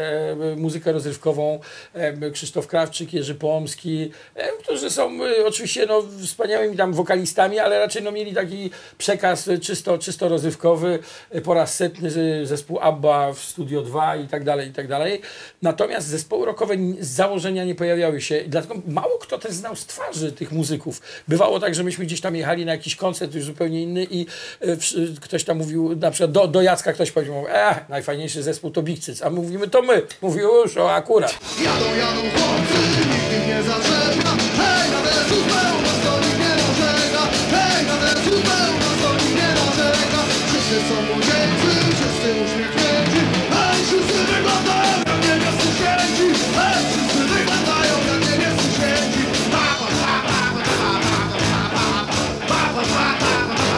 e, muzykę rozrywkową. E, Krzysztof Krawczyk, Jerzy Pomski, e, którzy są e, oczywiście no, wspaniałymi tam wokalistami, ale raczej no, mieli taki przekaz czysto, czysto rozrywkowy. E, po raz setny z- zespół ABBA w Studio dwa i tak dalej, i tak dalej. Natomiast zespoły rockowe z założenia nie pojawiały się. I dlatego mało kto też znał z twarzy tych muzyków. Bywało tak, że myśmy gdzieś tam jechali na jakiś koncert już zupełnie inny i e, w- ktoś tam mówił, na przykład do, do Jacka ktoś powiedział, e, najfajniejszy zespół to Big Cyc, a my mówimy, to my. Mówił już, o akurat. Jadą, jadą chłopcy, nikt ich nie zaczepna. Hej, na deszczu pełno, stolik nie narzeka. Hej, na deszczu pełno, stolik nie narzeka. Wszyscy są młodzieńcy, wszyscy uśmiechnięci. Hej, wszyscy wyglądają jak niebiescy święci. Hej, wszyscy wyglądają jak niebiescy święci. Pa, pa, pa, pa, pa, pa, pa, pa, pa, pa, pa.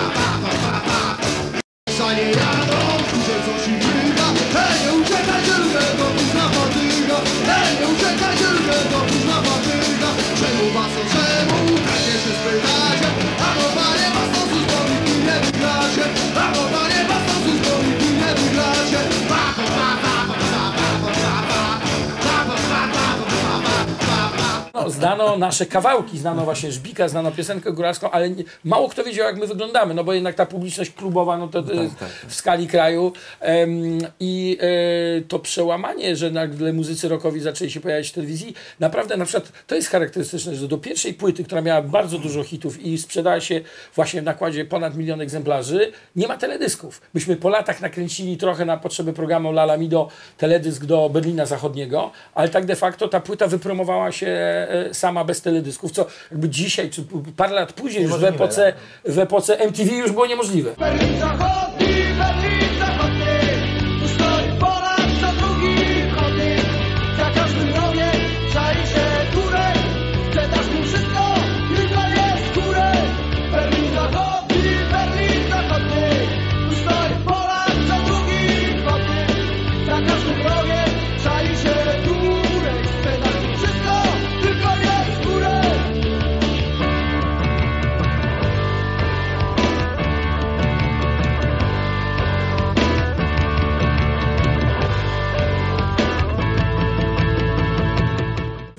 Sanie jadą, kurze coś ich wyga. Hej, nie uciekajcie, ludzie, to późna fatyga. Hej, nie uciekajcie, ludzie, to późna fatyga. Czemu was o czemu? Pewnie się spytacie. A bo panie was to sus, bo nigdy nie wygracie. A bo panie was to sus, bo nigdy nie wygracie. Pa, pa, pa, pa, pa, pa, pa, pa, pa, pa. Pa, pa, pa, pa, pa, pa, pa, pa. No, znano nasze kawałki, znano właśnie Żbika, znano piosenkę góralską, ale nie, mało kto wiedział, jak my wyglądamy, no bo jednak ta publiczność klubowa, no to e, w skali kraju em, i e, to przełamanie, że nagle muzycy rockowi zaczęli się pojawiać w telewizji, naprawdę na przykład to jest charakterystyczne, że do pierwszej płyty, która miała bardzo dużo hitów i sprzedała się właśnie w nakładzie ponad milion egzemplarzy, nie ma teledysków. Myśmy po latach nakręcili trochę na potrzeby programu Lala Mido teledysk do Berlina Zachodniego, ale tak de facto ta płyta wypromowała się e, sama bez teledysków, co jakby dzisiaj, czy p- parę lat później, już w Niemożliwe, epoce, w epoce M T V już było niemożliwe. Berlin Zachodni, Berlin Zachodni. Tu stoi Polak, za drugi chodnik. Za każdym rogiem czai się górę. Chce dać mu wszystko, tylko jest górę. Berlin Zachodni, Berlin Zachodni. Tu stoi Polak, za drugi chodnik. Za każdym rogiem czai się górę. Chce dać mu wszystko, tylko jest górę.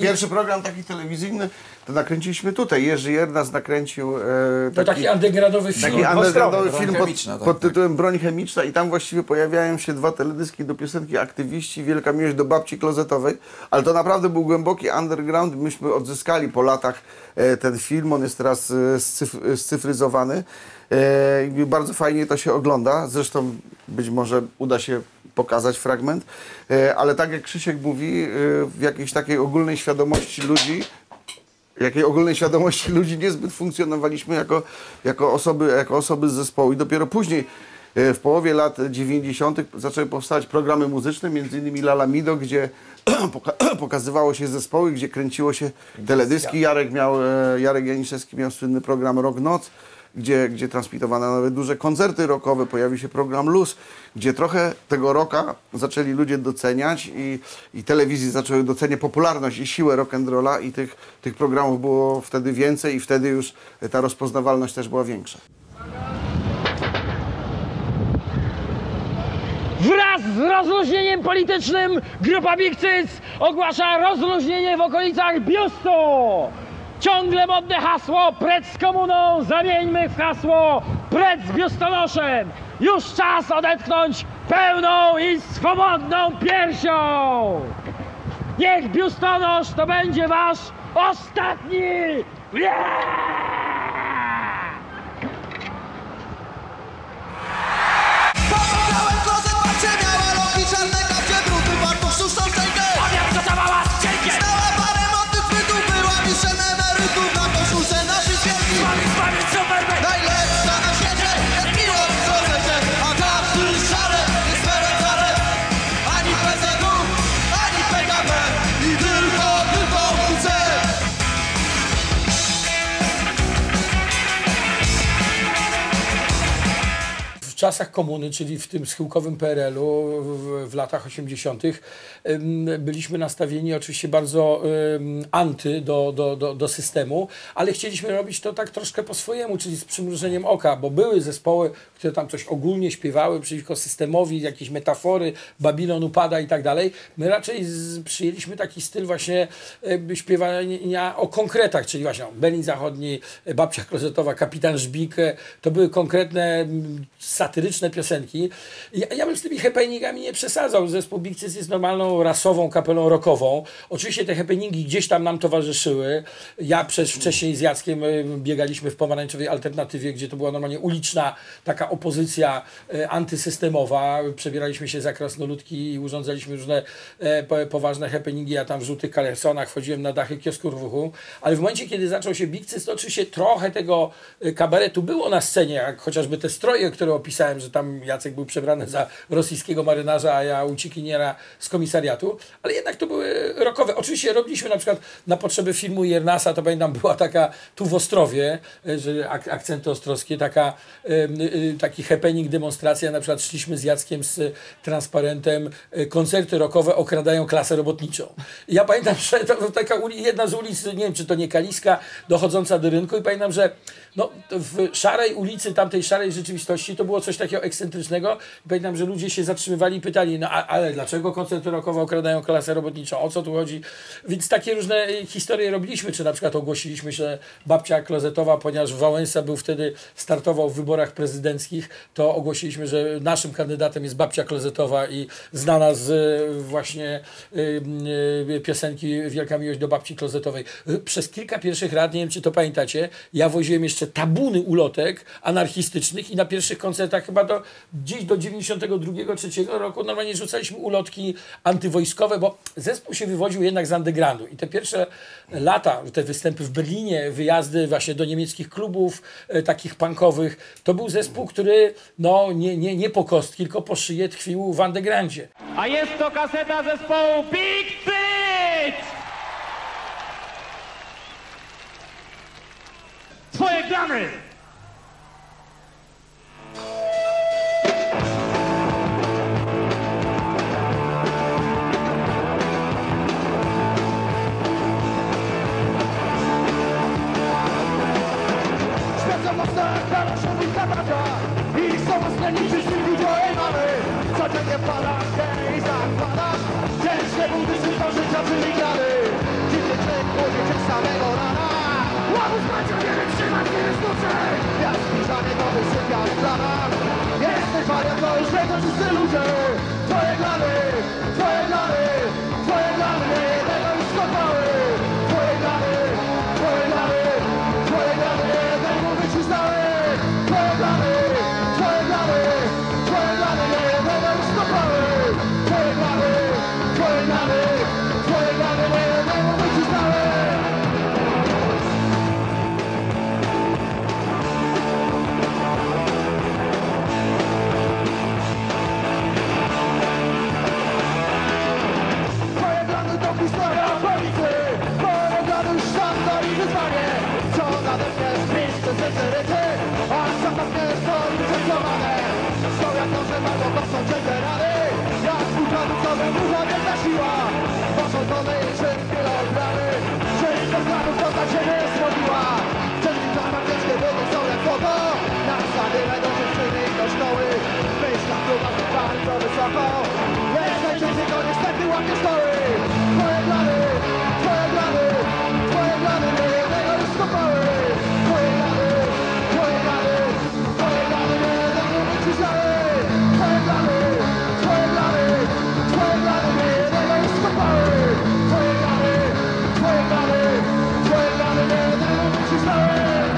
Pierwszy program taki telewizyjny to nakręciliśmy tutaj. Jerzy Jernas nakręcił e, To taki undergroundowy film. taki undergroundowy Broń film pod, chemiczna, tak, pod tak. tytułem Broń chemiczna i tam właściwie pojawiają się dwa teledyski do piosenki Aktywiści, Wielka miłość do babci klozetowej, ale to naprawdę był głęboki underground. Myśmy odzyskali po latach e, ten film, on jest teraz e, scyf, scyfryzowany e, i bardzo fajnie to się ogląda. Zresztą być może uda się pokazać fragment, e, ale tak jak Krzysiek mówi, e, w jakiejś takiej ogólnej świadomości ludzi jakiej ogólnej świadomości ludzi niezbyt funkcjonowaliśmy jako, jako, osoby, jako osoby z zespołu. I dopiero później, w połowie lat dziewięćdziesiątych zaczęły powstawać programy muzyczne, między innymi Lala Mido, gdzie poka pokazywało się zespoły, gdzie kręciło się teledyski. Jarek, miał, Jarek Janiszewski miał słynny program Rock Noc, gdzie, gdzie transmitowano nawet duże koncerty rockowe, pojawił się program Luz, gdzie trochę tego rocka zaczęli ludzie doceniać i, i telewizje zaczęły doceniać popularność i siłę rock'n'rolla i tych, tych programów było wtedy więcej i wtedy już ta rozpoznawalność też była większa. Wraz z rozluźnieniem politycznym grupa Big Cyc ogłasza rozluźnienie w okolicach biustu. Ciągle modne hasło precz z komuną zamieńmy w hasło precz z biustonoszem. Już czas odetchnąć pełną i swobodną piersią. Niech biustonosz to będzie wasz ostatni. Yeah! Cały klozet babcie miała roki czarne kapcie, brudy, barków, sztuczną szczękę. Obiad gotowała z cienkiem. Znała parę modnych chwytów, była mistrzem emerytów na koszulce naszej świetli. Mamy z wami Superman. Najlepsza na świecie, jak miło w klozecie, a każdy szare jest pereczare. Ani P Z U, ani P K P i tylko, tylko U C. W czasach komuny, czyli w tym schyłkowym P R L-u w, w latach osiemdziesiątych byliśmy nastawieni oczywiście bardzo ym, anty do, do, do, do systemu, ale chcieliśmy robić to tak troszkę po swojemu, czyli z przymrużeniem oka, bo były zespoły, które tam coś ogólnie śpiewały przeciwko systemowi, jakieś metafory, Babilon upada i tak dalej. My raczej z, przyjęliśmy taki styl właśnie y, śpiewania o konkretach, czyli właśnie no, Berlin Zachodni, Babcia Klozetowa, Kapitan Żbik, to były konkretne mm, satyryczne piosenki. Ja, ja bym z tymi happeningami nie przesadzał. Zespół Big Cyc jest normalną, rasową kapelą rockową. Oczywiście te happeningi gdzieś tam nam towarzyszyły. Ja przez, wcześniej z Jackiem y, biegaliśmy w pomarańczowej alternatywie, gdzie to była normalnie uliczna taka opozycja y, antysystemowa. Przebieraliśmy się za krasnoludki i urządzaliśmy różne y, po, poważne happeningi. Ja tam w żółtych kalesonach wchodziłem na dachy kiosków ruchu. Ale w momencie, kiedy zaczął się Big Cyc, to oczywiście trochę tego y, kabaretu było na scenie, jak chociażby te stroje, które opisałem, że tam Jacek był przebrany za rosyjskiego marynarza, a ja uciekiniera z komisariatu, ale jednak to były rockowe. Oczywiście robiliśmy na przykład na potrzeby filmu Jernasa, to pamiętam, była taka tu w Ostrowie, że ak akcenty ostrowskie, taka, y, y, taki happening, demonstracja, na przykład szliśmy z Jackiem z transparentem, y, koncerty rockowe okradają klasę robotniczą. I ja pamiętam, że to taka jedna z ulic, nie wiem, czy to nie Kaliska, dochodząca do rynku i pamiętam, że no, w szarej ulicy, tamtej szarej rzeczywistości to było coś takiego ekscentrycznego. Pamiętam, że ludzie się zatrzymywali i pytali, no a, ale dlaczego koncerty rockowe okradają klasę robotniczą? O co tu chodzi? Więc takie różne historie robiliśmy, czy na przykład ogłosiliśmy, że Babcia Klozetowa, ponieważ Wałęsa był wtedy, startował w wyborach prezydenckich, to ogłosiliśmy, że naszym kandydatem jest Babcia Klozetowa i znana z właśnie y, y, piosenki Wielka miłość do Babci Klozetowej. Przez kilka pierwszych lat, nie wiem czy to pamiętacie, ja woziłem jeszcze tabuny ulotek anarchistycznych i na pierwszych koncertach chyba do, gdzieś do dziewięćdziesiątego drugiego trzeciego roku normalnie rzucaliśmy ulotki antywojskowe, bo zespół się wywodził jednak z undergroundu i te pierwsze lata, te występy w Berlinie, wyjazdy właśnie do niemieckich klubów e, takich punkowych, to był zespół, który no nie, nie, nie po kostki, tylko po szyję tkwił w undergroundzie. A jest to kaseta zespołu Big Cyc! Twoje gramy! Świecą mocne, karaszowy kamaka i są osłeni przyszli ludzie mamy. Codziennie wpadasz, i zakładasz ciężkie buty, system życia, czyli gady. pijanego rana. Łobuz macie nie wytrzymać, nie wysnuczę. Jak zbliżanie to wysypiasz dla nas. Jesteś wariat, to już wiedzą wszyscy ludzie. Twoje glany, twoje glany, twoje glany, nie jednego już skopały. Twoje glany, twoje glany, twoje glany, nie jednego wycisnęły. Twoje glany, twoje glany, twoje glany, nie jednego już skopały. Twoje glany, twoje glany, twoje glany, nie jednego wycisnęły. Twoje glany to historia policy. Twoje glany sztandar i wyzwanie. Co nade mnie zmieści te ryty, a sam na mnie stoi przecowane. Są jak noże bardzo mocno cięte rany. Jak współpracy sobie burza wielka siła. Porządkowe jej czyn kilogramy. Część rozkładów to dla ciebie zrobiła. Czerwicza markieckie budy są jak wodo. Na zadymę do dziewczyny i do szkoły. Myśl na klubach bardzo wysoko. Jest najczęściej to niestety łapie stoły. Twoje glany, twoje glany, twoje glany, nie jednego już skopały. Twoje glany, twoje glany, twoje glany, nie jednego wycisnęły. Twoje glany, twoje glany, twoje glany, nie jednego już skopały. Twoje glany, twoje glany, twoje glany, nie jednego wycisnęły.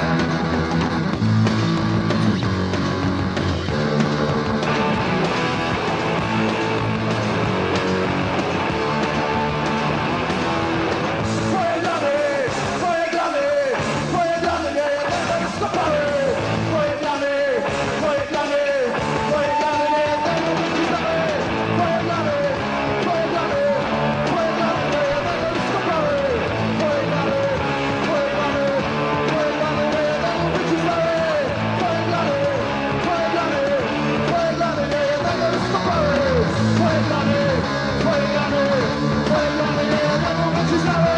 Twoje glany, twoje glany, twoje glany, nie jednego już skopały. Twoje glany, twoje glany, twoje glany, nie jednego wycisnęły. Twoje glany, twoje glany, twoje glany, nie jednego już skopały. Twoje glany, twoje glany, twoje glany, nie jednego wycisnęły. Twoje glany, twoje glany, twoje glany, nie jednego już skopały. Twoje glany, twoje glany, twoje glany, nie jednego wycisnęły.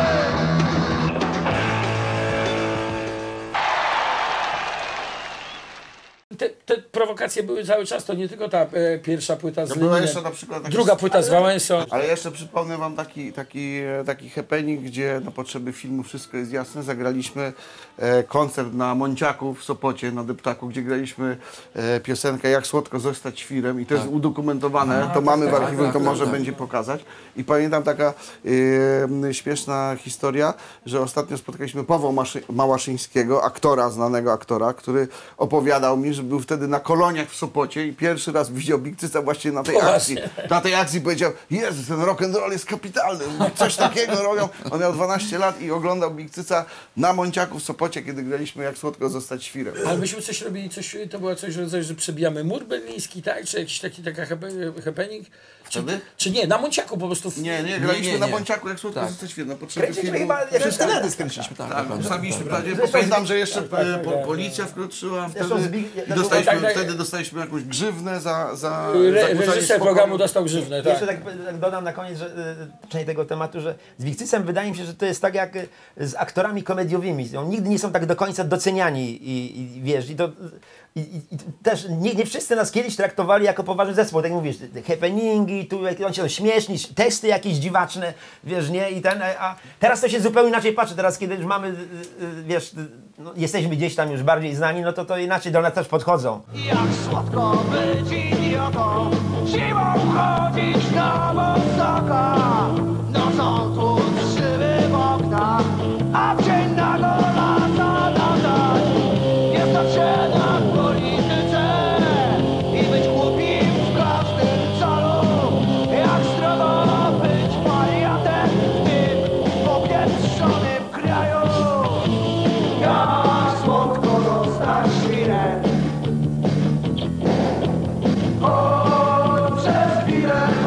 Te, te prowokacje były cały czas, to nie tylko ta e, pierwsza płyta z No była Leninem. jeszcze na przykład taki- Druga płyta z Wałęsą. Ale jeszcze przypomnę wam taki, taki, e, taki happening, gdzie na potrzeby filmu Wszystko jest jasne zagraliśmy e, koncert na Monciaku w Sopocie, na Deptaku, gdzie graliśmy e, piosenkę Jak słodko zostać świrem i to jest udokumentowane, to mamy w archiwum, to może będzie pokazać. I pamiętam taka e, śmieszna historia, że ostatnio spotkaliśmy Pawła Maszy- Małaszyńskiego, aktora, znanego aktora, który opowiadał mi, że był wtedy na koloniach w Sopocie i pierwszy raz widział Big Cyca właśnie na tej akcji. Na tej akcji powiedział, Jezu, ten rock'n'roll jest kapitalny, coś takiego robią. On miał dwanaście lat i oglądał Big Cyca na Monciaku w Sopocie, kiedy graliśmy Jak słodko zostać świrem. Ale myśmy coś robili, coś, to było coś w rodzaju, że przebijamy mur berliński, tak? Czy jakiś taki taka hape- happening? Czy, Wtedy? czy nie, na Monciaku po prostu. W... Nie, nie, graliśmy Nie, nie, na nie. Monciaku Jak słodko Tak. zostać świrem. Na potrzeby Kręciliśmy filmu. chyba jak Wszystko- teledysk skręciliśmy. Tak, Tak, dokładnie. ustawiliśmy prawie, bo pamiętam, że jeszcze e, po, policja wkroczyła wtedy Zbig- i dostaliśmy, tak, tak. wtedy dostaliśmy jakąś grzywnę za, za Re, zakłócanie reżyser spokoju. programu dostał grzywnę, tak. Jeszcze tak, tak dodam na koniec, że y, część tego tematu, że z Wikcycem wydaje mi się, że to jest tak jak y, z aktorami komediowymi. Oni nigdy nie są tak do końca doceniani i, i wiesz, i to i, i, i też nie, nie wszyscy nas kiedyś traktowali jako poważny zespół, tak jak mówisz, te happeningi, tu jak oni są śmieszni, teksty jakieś dziwaczne, wiesz, nie, i ten, a teraz to się zupełnie inaczej patrzy, teraz kiedy już mamy, y, y, wiesz, y, no, jesteśmy gdzieś tam już bardziej znani, no to to inaczej do nas też podchodzą. Jak słodko być idiotą, siłą chodzić na wąsoka. Nocą tu szyby w oknach, a w dzień nago lata latać. Nie stać się na polityce i być głupim w każdym calu. Jak zdrowo być wariatem w tym popieprzonym kraju. Jak słodko dostać świrem, choć przez chwilę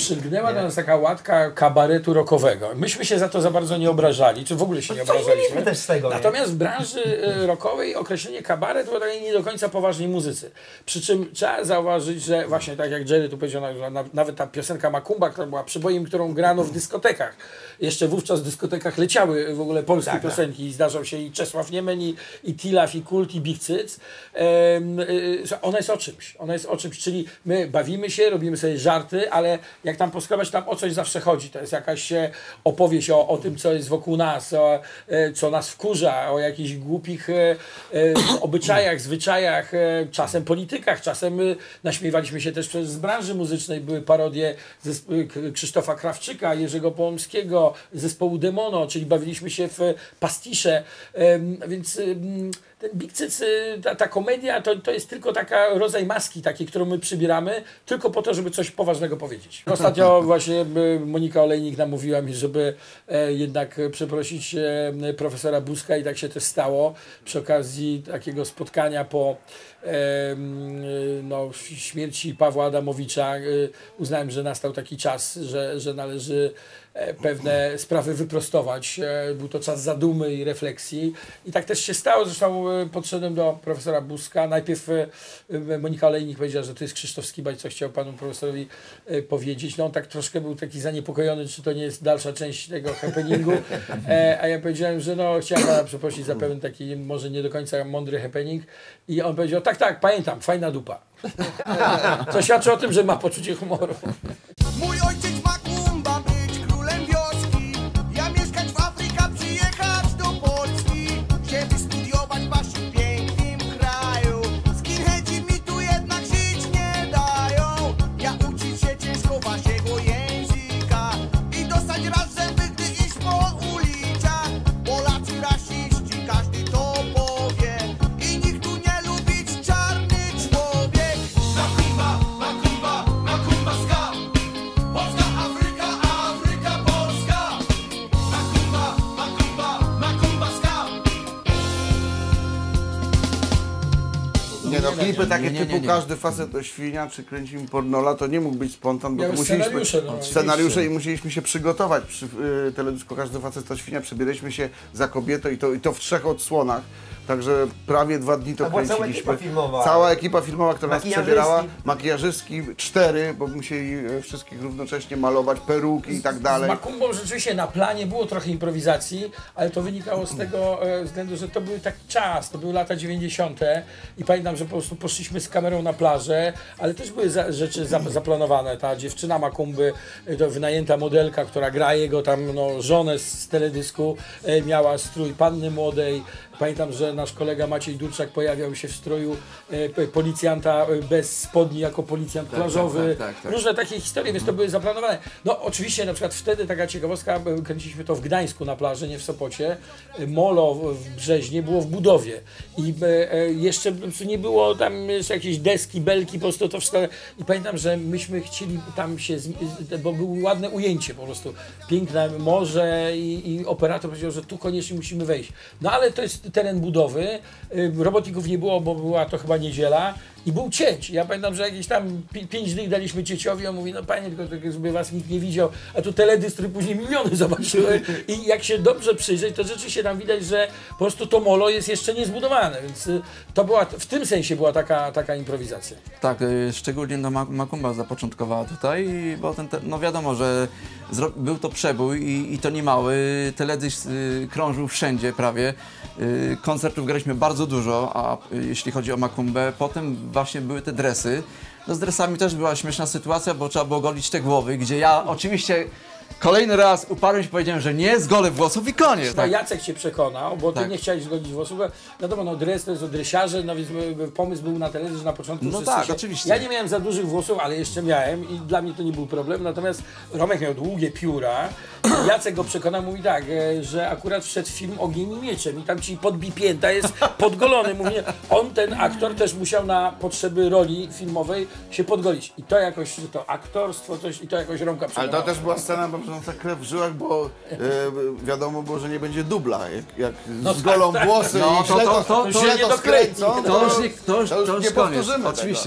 przylgnęła do nas taka łatka kabaretu rockowego. Myśmy się za to za bardzo nie obrażali, czy w ogóle się nie obrażaliśmy. też z tego, Natomiast w branży e, rockowej określenie kabaret to takie nie do końca poważni muzycy. Przy czym trzeba zauważyć, że właśnie tak jak Jerry tu powiedział, że na, nawet ta piosenka Makumba, która była przebojem, którą grano w dyskotekach. Jeszcze wówczas w dyskotekach leciały w ogóle polskie tak, piosenki i zdarzał się i Czesław Niemen, i, i Tilaf, i Kult, i Big Cyc. Ehm, e, ona jest o czymś. Ona jest o czymś, czyli my bawimy się, robimy sobie żarty, ale jak tam poskrobać, tam o coś zawsze chodzi. To jest jakaś e, opowieść o, o tym, co jest wokół nas, o, e, co nas wkurza, o jakichś głupich e, e, obyczajach, zwyczajach, e, czasem politykach, czasem e, naśmiewaliśmy się też przez z branży muzycznej. Były parodie zesp- K- Krzysztofa Krawczyka, Jerzego Połomskiego, zespołu Demono, czyli bawiliśmy się w pastisze, em, więc em, ten Big Cyc, ta, ta komedia to, to jest tylko taka rodzaj maski takiej, którą my przybieramy, tylko po to, żeby coś poważnego powiedzieć. Ostatnio właśnie e, Monika Olejnik namówiła mi, żeby e, jednak przeprosić e, profesora Buzka i tak się też stało przy okazji takiego spotkania po e, no, śmierci Pawła Adamowicza. E, uznałem, że nastał taki czas, że, że należy pewne sprawy wyprostować. Był to czas zadumy i refleksji. I tak też się stało. Zresztą podszedłem do profesora Buzka. Najpierw Monika Olejnik powiedziała, że to jest Krzysztof Skibaj, co chciał panu profesorowi powiedzieć. No on tak troszkę był taki zaniepokojony, czy to nie jest dalsza część tego happeningu. A ja powiedziałem, że no chciałem pana przeprosić za pewien taki może nie do końca mądry happening. I on powiedział, tak, tak, pamiętam, fajna dupa. Co świadczy o tym, że ma poczucie humoru. Mój ojciec Makumba być królem wioski. Ja mieszkać w Afryce, przyjechać do Polski, żeby studiować w waszym pięknym kraju. Skinheadzi mi tu jednak żyć nie dają. Ja uczyć się ciężko waszego języka i dostać raz zęby, gdy iść po ulicach. Polacy rasiści, każdy to powie i nikt tu nie lubić czarny człowiek. Makumba, Makumba, Makumba ska. Polska, Afryka, Afryka, Polska. Makumba, Makumba, Makumba ska. Nie no, klipy takie nie, nie, typu nie. każdy facet to świnia, czy kręcimy pornola, to nie mógł być spontan, bo Miały to musieliśmy scenariusze, no, scenariusze i musieliśmy się przygotować. Przy y, teledysku Każdy facet to świnia przebieraliśmy się za kobietę i to, i to w trzech odsłonach. Także prawie dwa dni to A była cała kręciliśmy. ekipa filmowa. Cała ekipa filmowa, która nas Makijażystki. przebierała. Makijażystki, cztery, bo musieli e, wszystkich równocześnie malować, peruki i tak Z dalej. Makumbą rzeczywiście na planie było trochę improwizacji, ale to wynikało z tego e, względu, że to był taki czas, to były lata dziewięćdziesiąte i pamiętam, że po prostu poszliśmy z kamerą na plażę, ale też były za, rzeczy za, zaplanowane. Ta dziewczyna Makumby, e, to wynajęta modelka, która gra jego tam no, żonę z, z teledysku, e, miała strój panny młodej. Pamiętam, że nasz kolega Maciej Durczak pojawiał się w stroju e, p- policjanta e, bez spodni jako policjant plażowy. tak, tak, tak. Różne takie historie, więc to były zaplanowane. No oczywiście na przykład wtedy taka ciekawostka, e, kręciliśmy to w Gdańsku na plaży, nie w Sopocie. E, Molo w, w Brzeźnie było w budowie i e, e, jeszcze po prostu nie było tam jeszcze jakieś deski, belki, po prostu to wszystko. I pamiętam, że myśmy chcieli tam się, z, z, bo było ładne ujęcie po prostu. Piękne morze i, i operator powiedział, że tu koniecznie musimy wejść. No ale to jest teren budowy, y, robotników nie było, bo była to chyba niedziela i był cięć. Ja pamiętam, że jakieś tam pi- pięć dych daliśmy cieciowi, on mówi, no panie, tylko tak, żeby was nikt nie widział, a tu teledysk, który później miliony zobaczyły i jak się dobrze przyjrzeć, to rzeczywiście tam widać, że po prostu to molo jest jeszcze niezbudowane, więc y, to była, w tym sensie była taka, taka improwizacja. Tak, y, szczególnie no, Ma- Makumba zapoczątkowała tutaj, bo ten te, no wiadomo, że zro- był to przebój i, i to nie mały. Teledysk y, krążył wszędzie prawie. Y, koncertów graliśmy bardzo dużo, a y, jeśli chodzi o Makumbę, potem właśnie były te dresy. No z dresami też była śmieszna sytuacja, bo trzeba było golić te głowy, gdzie ja oczywiście kolejny raz uparłem się, powiedziałem, że nie, zgolę włosów i koniec. Tak. Tak. Jacek cię przekonał, bo ty Tak. nie chciałeś zgodzić włosów. bo Wiadomo, no dres to jest o dresiarze, no więc y, pomysł był na teledysk, że na początku No wszyscy tak, się... oczywiście. Ja nie miałem za dużych włosów, ale jeszcze miałem i dla mnie to nie był problem, natomiast Romek miał długie pióra. Jacek go przekonał, mówi tak, e, że akurat wszedł film Ogień i mieczem i tam ci podbipięta jest podgolony. Mówi, on, ten aktor też musiał na potrzeby roli filmowej się podgolić. I to jakoś, że to aktorstwo, coś, i to jakoś Romka Ale przekonała. to też była scena mrożąca krew w żyłach, bo e, wiadomo było, że nie będzie dubla. Jak, jak No zgolą tak, tak. włosy No, i źle to- to- to- źle to nie to dokręci. skręcą, To już, nie, to już, to już to już nie koniec, powtórzymy oczywiście. tego.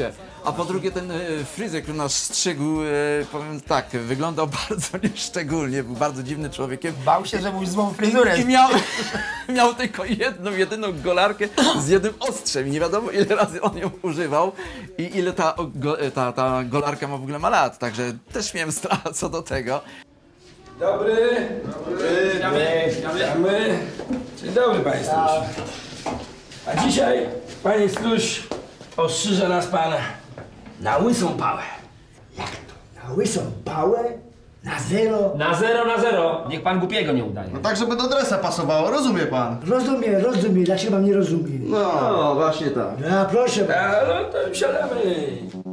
A po drugie ten e, fryzjer, który nas strzygł, e, powiem tak, wyglądał bardzo nieszczególnie, był bardzo dziwnym człowiekiem. Bał się, że mu złą fryzurę. I miał, miał tylko jedną, jedyną golarkę z jednym ostrzem i nie wiadomo ile razy on ją używał i ile ta, go, ta, ta golarka ma w ogóle ma lat, także też miałem strach co do tego. Dobry. Dobry. Witamy. Witamy. Dzień dobry Państwu. A dzisiaj, Panie Struś, ostrzyże nas Pan na łysą pałę. Jak to? Na łysą pałę? Na zero? Na zero, na zero. Niech pan głupiego nie udaje. No tak, żeby do dresa pasowało, rozumie pan? Rozumiem, rozumiem. Dlaczego mam nie rozumie? No, no właśnie tak. No proszę pana. A, no to wsiadamy.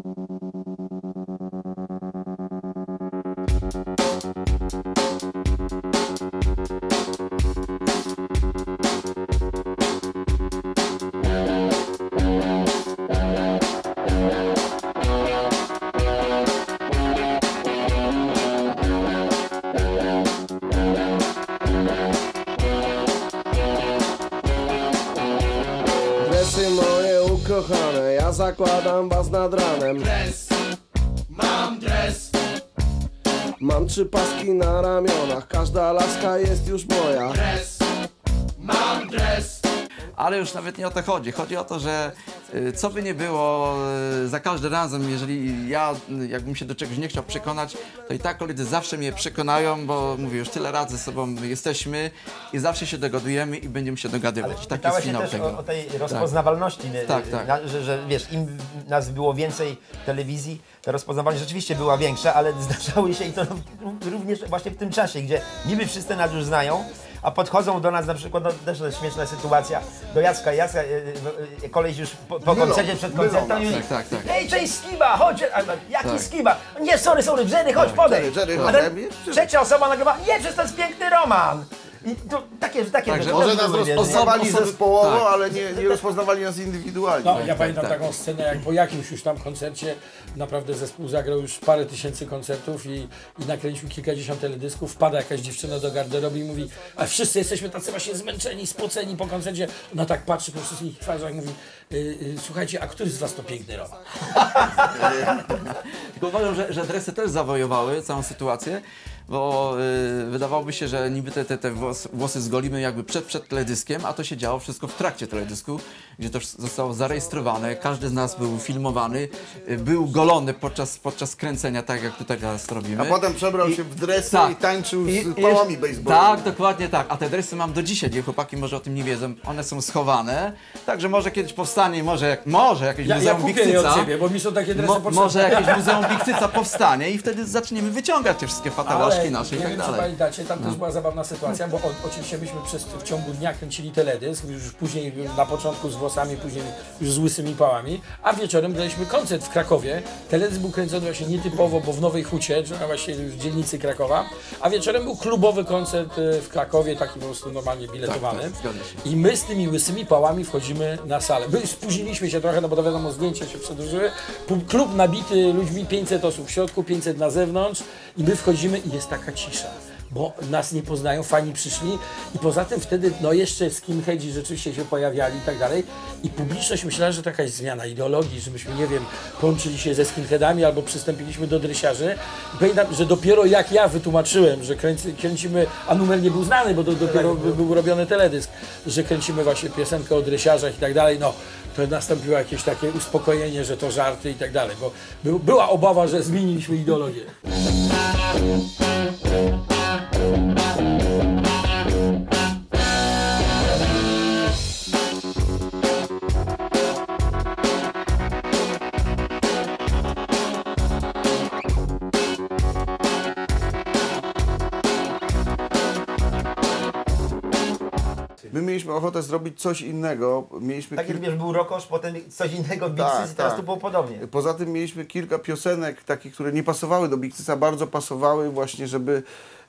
Dresy moje ukochane, ja zakładam was nad ranem. Dres, mam dres. Mam trzy paski na ramionach, każda laska jest już moja. Dres, mam dres. Ale już nawet nie o to chodzi. Chodzi o to, że y, co by nie było, y, za każdym razem, jeżeli ja y, jakbym się do czegoś nie chciał przekonać, to i tak koledzy zawsze mnie przekonają, bo mówię, już tyle razy ze sobą jesteśmy i zawsze się dogadujemy i będziemy się dogadywać. Ale taki jest pytałeś się finał też tego. o, o tej rozpoznawalności, Tak, tak. tak. Na, że, że wiesz, im nas było więcej w telewizji, ta rozpoznawalność rzeczywiście była większa, ale zdarzały się i to również właśnie w tym czasie, gdzie niby wszyscy nas już znają, a podchodzą do nas na przykład, no też to jest śmieszna sytuacja, do Jacka, Jacka, e, e, koleś już po, po Mylą, koncercie, przed mylą koncertem i nas, mówi, tak, tak, tak. ej, cześć Skiba, chodź, a, no, jaki Tak. Skiba? Nie, sorry, sorry, Jerry, chodź, podejdź. Jerry, A chodź. ten trzecia osoba nagrywa, nie, przecież to jest piękny Roman. I to takie, takie Także rzeczy Może też nas były, wiesz, rozpoznawali Osoby- zespołowo, tak. ale nie, nie rozpoznawali nas indywidualnie. No, ja pamiętam tak. taką scenę, jak po jakimś już tam koncercie naprawdę zespół zagrał już parę tysięcy koncertów i, i nakręcił kilkadziesiąt teledysków, wpada jakaś dziewczyna do garderoby i mówi, a wszyscy jesteśmy tacy właśnie zmęczeni, spoceni po koncercie. Ona tak patrzy po wszystkich twarzach i mówi, y, y, słuchajcie, a który z was to piękny Roman? Tylko uważam, że, że dresy też zawojowały całą sytuację, bo y, wydawałoby się, że niby te, te, te włosy, włosy zgolimy jakby przed, przed teledyskiem, a to się działo wszystko w trakcie teledysku, gdzie to zostało zarejestrowane, każdy z nas był filmowany, y, był golony podczas, podczas kręcenia, tak jak tutaj teraz robimy. A potem przebrał się w dresy tak. i tańczył I- z i pałami jeszcze- baseballowymi. Tak, dokładnie tak. A te dresy mam do dzisiaj, gdzie chłopaki może o tym nie wiedzą. One są schowane, także może kiedyś powstanie, może, jak, może jakieś Ja, ja muzeum kupię je od Bikcyca. ciebie, bo mi są takie dresy Mo, potrzebne. może jakieś muzeum Bikcyca powstanie i wtedy zaczniemy wyciągać te wszystkie fatałaszki Ale nasze i nie tak wiem, czy dalej. pamiętacie, tam też była zabawna sytuacja, bo o, oczywiście myśmy przez, w ciągu dnia kręcili teledysk, już później na początku z włosami, później już z łysymi pałami, a wieczorem graliśmy koncert w Krakowie. Teledysk był kręcony właśnie nietypowo, bo w Nowej Hucie, czyli właśnie w dzielnicy Krakowa, a wieczorem był klubowy koncert e, w Krakowie, taki po prostu normalnie biletowany. Tak, tak, zgadza się. I my z tymi łysymi pałami wchodzimy na salę. My spóźniliśmy się trochę, no bo to wiadomo, zdjęcia się przedłużyły. Pu- Klub nabity ludźmi, pięćset osób w środku, pięćset na zewnątrz i my wchodzimy i jest taka cisza. Bo nas nie poznają, fani przyszli i poza tym wtedy no jeszcze skinheadzi rzeczywiście się pojawiali i tak dalej i publiczność myślała, że to jakaś zmiana ideologii, że myśmy, nie wiem, połączyli się ze skinheadami albo przystąpiliśmy do dresiarzy. I pamiętam, że dopiero jak ja wytłumaczyłem, że kręci, kręcimy, a numer nie był znany, bo do, dopiero by, był robiony teledysk, że kręcimy właśnie piosenkę o dresiarzach i tak dalej, no to nastąpiło jakieś takie uspokojenie, że to żarty i tak dalej, bo był, była obawa, że zmieniliśmy ideologię. My mieliśmy ochotę zrobić coś innego. Mieliśmy Tak jak kil- wiesz, był Rokosz, potem coś innego w Tak, Bikcycy, teraz tak. tu było podobnie. Poza tym mieliśmy kilka piosenek takich, które nie pasowały do Bikcyca, bardzo pasowały właśnie, żeby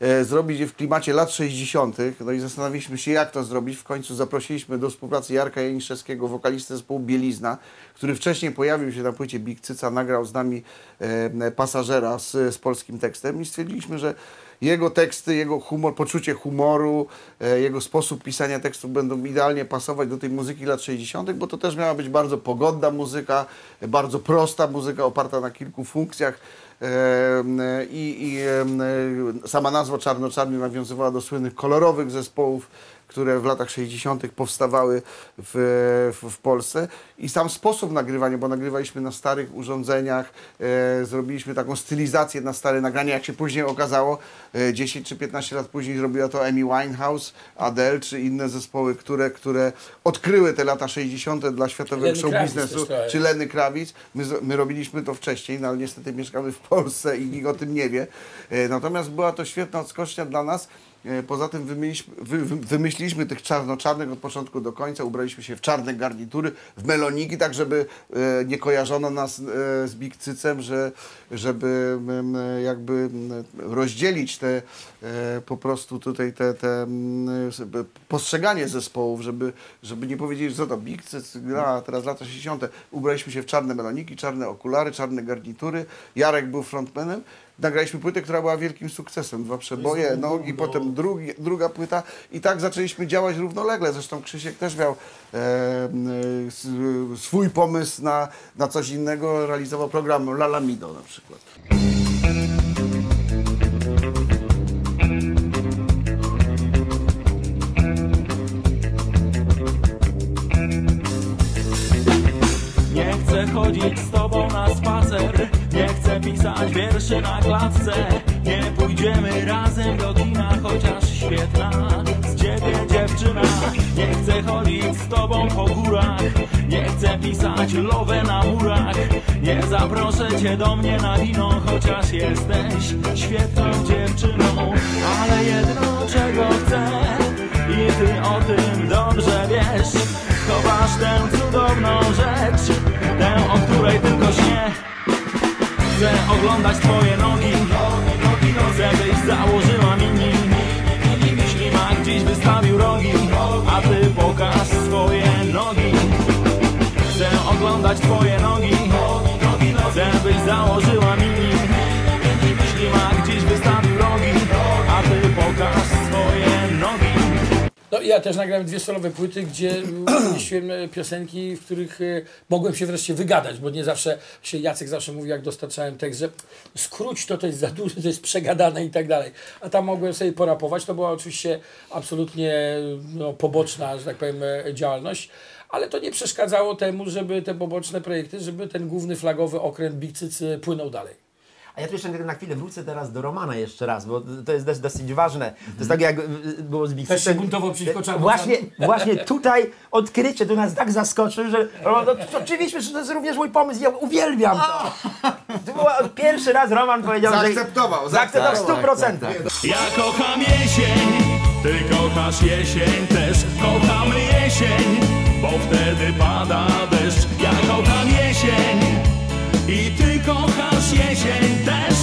e, zrobić je w klimacie lat sześćdziesiątych. No i zastanowiliśmy się, jak to zrobić. W końcu zaprosiliśmy do współpracy Jarka Janiszewskiego, wokalistę zespołu Bielizna, który wcześniej pojawił się na płycie Big Cyca, nagrał z nami e, Pasażera z, z polskim tekstem i stwierdziliśmy, że jego teksty, jego humor, poczucie humoru, e, jego sposób pisania tekstów będą idealnie pasować do tej muzyki lat sześćdziesiątych, bo to też miała być bardzo pogodna muzyka, e, bardzo prosta muzyka oparta na kilku funkcjach. E, i, i e, sama nazwa Czarno-Czarny nawiązywała do słynnych kolorowych zespołów, które w latach sześćdziesiątych powstawały w, w, w Polsce. I sam sposób nagrywania, bo nagrywaliśmy na starych urządzeniach, e, zrobiliśmy taką stylizację na stare nagrania, jak się później okazało, e, dziesięć czy piętnaście lat później zrobiła to Amy Winehouse, Adele czy inne zespoły, które, które odkryły te lata sześćdziesiąte dla światowego show biznesu, czy Lenny Kravitz. My, my robiliśmy to wcześniej, no ale niestety mieszkamy w Polsce i nikt o tym nie wie. E, natomiast była to świetna odskocznia dla nas. Poza tym wymyśliliśmy, wy, wymyśliliśmy tych czarno-czarnych od początku do końca, ubraliśmy się w czarne garnitury, w meloniki, tak żeby e, nie kojarzono nas e, z Big Cycem, że, żeby e, jakby rozdzielić te e, po prostu tutaj te, te e, postrzeganie zespołów, żeby, żeby nie powiedzieć, co to Big Cyc gra teraz lata sześćdziesiąte. Ubraliśmy się w czarne meloniki, czarne okulary, czarne garnitury. Jarek był frontmanem. Nagraliśmy płytę, która była wielkim sukcesem, dwa przeboje, no i potem drugi, druga płyta i tak zaczęliśmy działać równolegle. Zresztą Krzysiek też miał e, e, swój pomysł na, na coś innego, realizował program Lalamido na przykład. Nie chcę chodzić z tobą na spacer, nie chcę pisać wierszy na klatce. Nie pójdziemy razem do kina, chociaż świetna z ciebie dziewczyna. Nie chcę chodzić z tobą po górach, nie chcę pisać love na murach. Nie zaproszę cię do mnie na wino, chociaż jesteś świetną dziewczyną. Ale jedno czego chcę i ty o tym dobrze wiesz, chowasz tę cudowną rzecz, tę, o której tylko śnię. Chcę oglądać twoje nogi, chcę byś założyła mini. Ślimak gdzieś wystawił rogi, a ty pokaż swoje nogi. Chcę oglądać twoje nogi, chcę byś założyła mini. Ślimak gdzieś wystawił rogi, a ty pokaż swoje nogi. No i ja też nagrałem dwie solowe płyty, gdzie umieściłem piosenki, w których mogłem się wreszcie wygadać, bo nie zawsze się Jacek zawsze mówił, jak dostarczałem tekst, że skróć to, to jest za duże, to jest przegadane i tak dalej. A tam mogłem sobie porapować. To była oczywiście absolutnie no, poboczna, że tak powiem, działalność, ale to nie przeszkadzało temu, żeby te poboczne projekty, żeby ten główny flagowy okręt Big Cyc płynął dalej. A ja tu jeszcze na chwilę wrócę teraz do Romana jeszcze raz, bo to jest dosyć ważne. To jest tak jak było z Big Cycem. Też się buntował przeciwko Czarno-Czarnym. Właśnie, właśnie tutaj odkrycie, to nas tak zaskoczył, że Roman, no, oczywiście, że to jest również mój pomysł, ja uwielbiam to. To był pierwszy raz Roman powiedział, zaakceptował, że zaakceptował w stu procentach. Ja kocham jesień, ty kochasz jesień też. Kochamy jesień, bo wtedy pada deszcz. Ja kocham jesień i ty kochasz jesień też.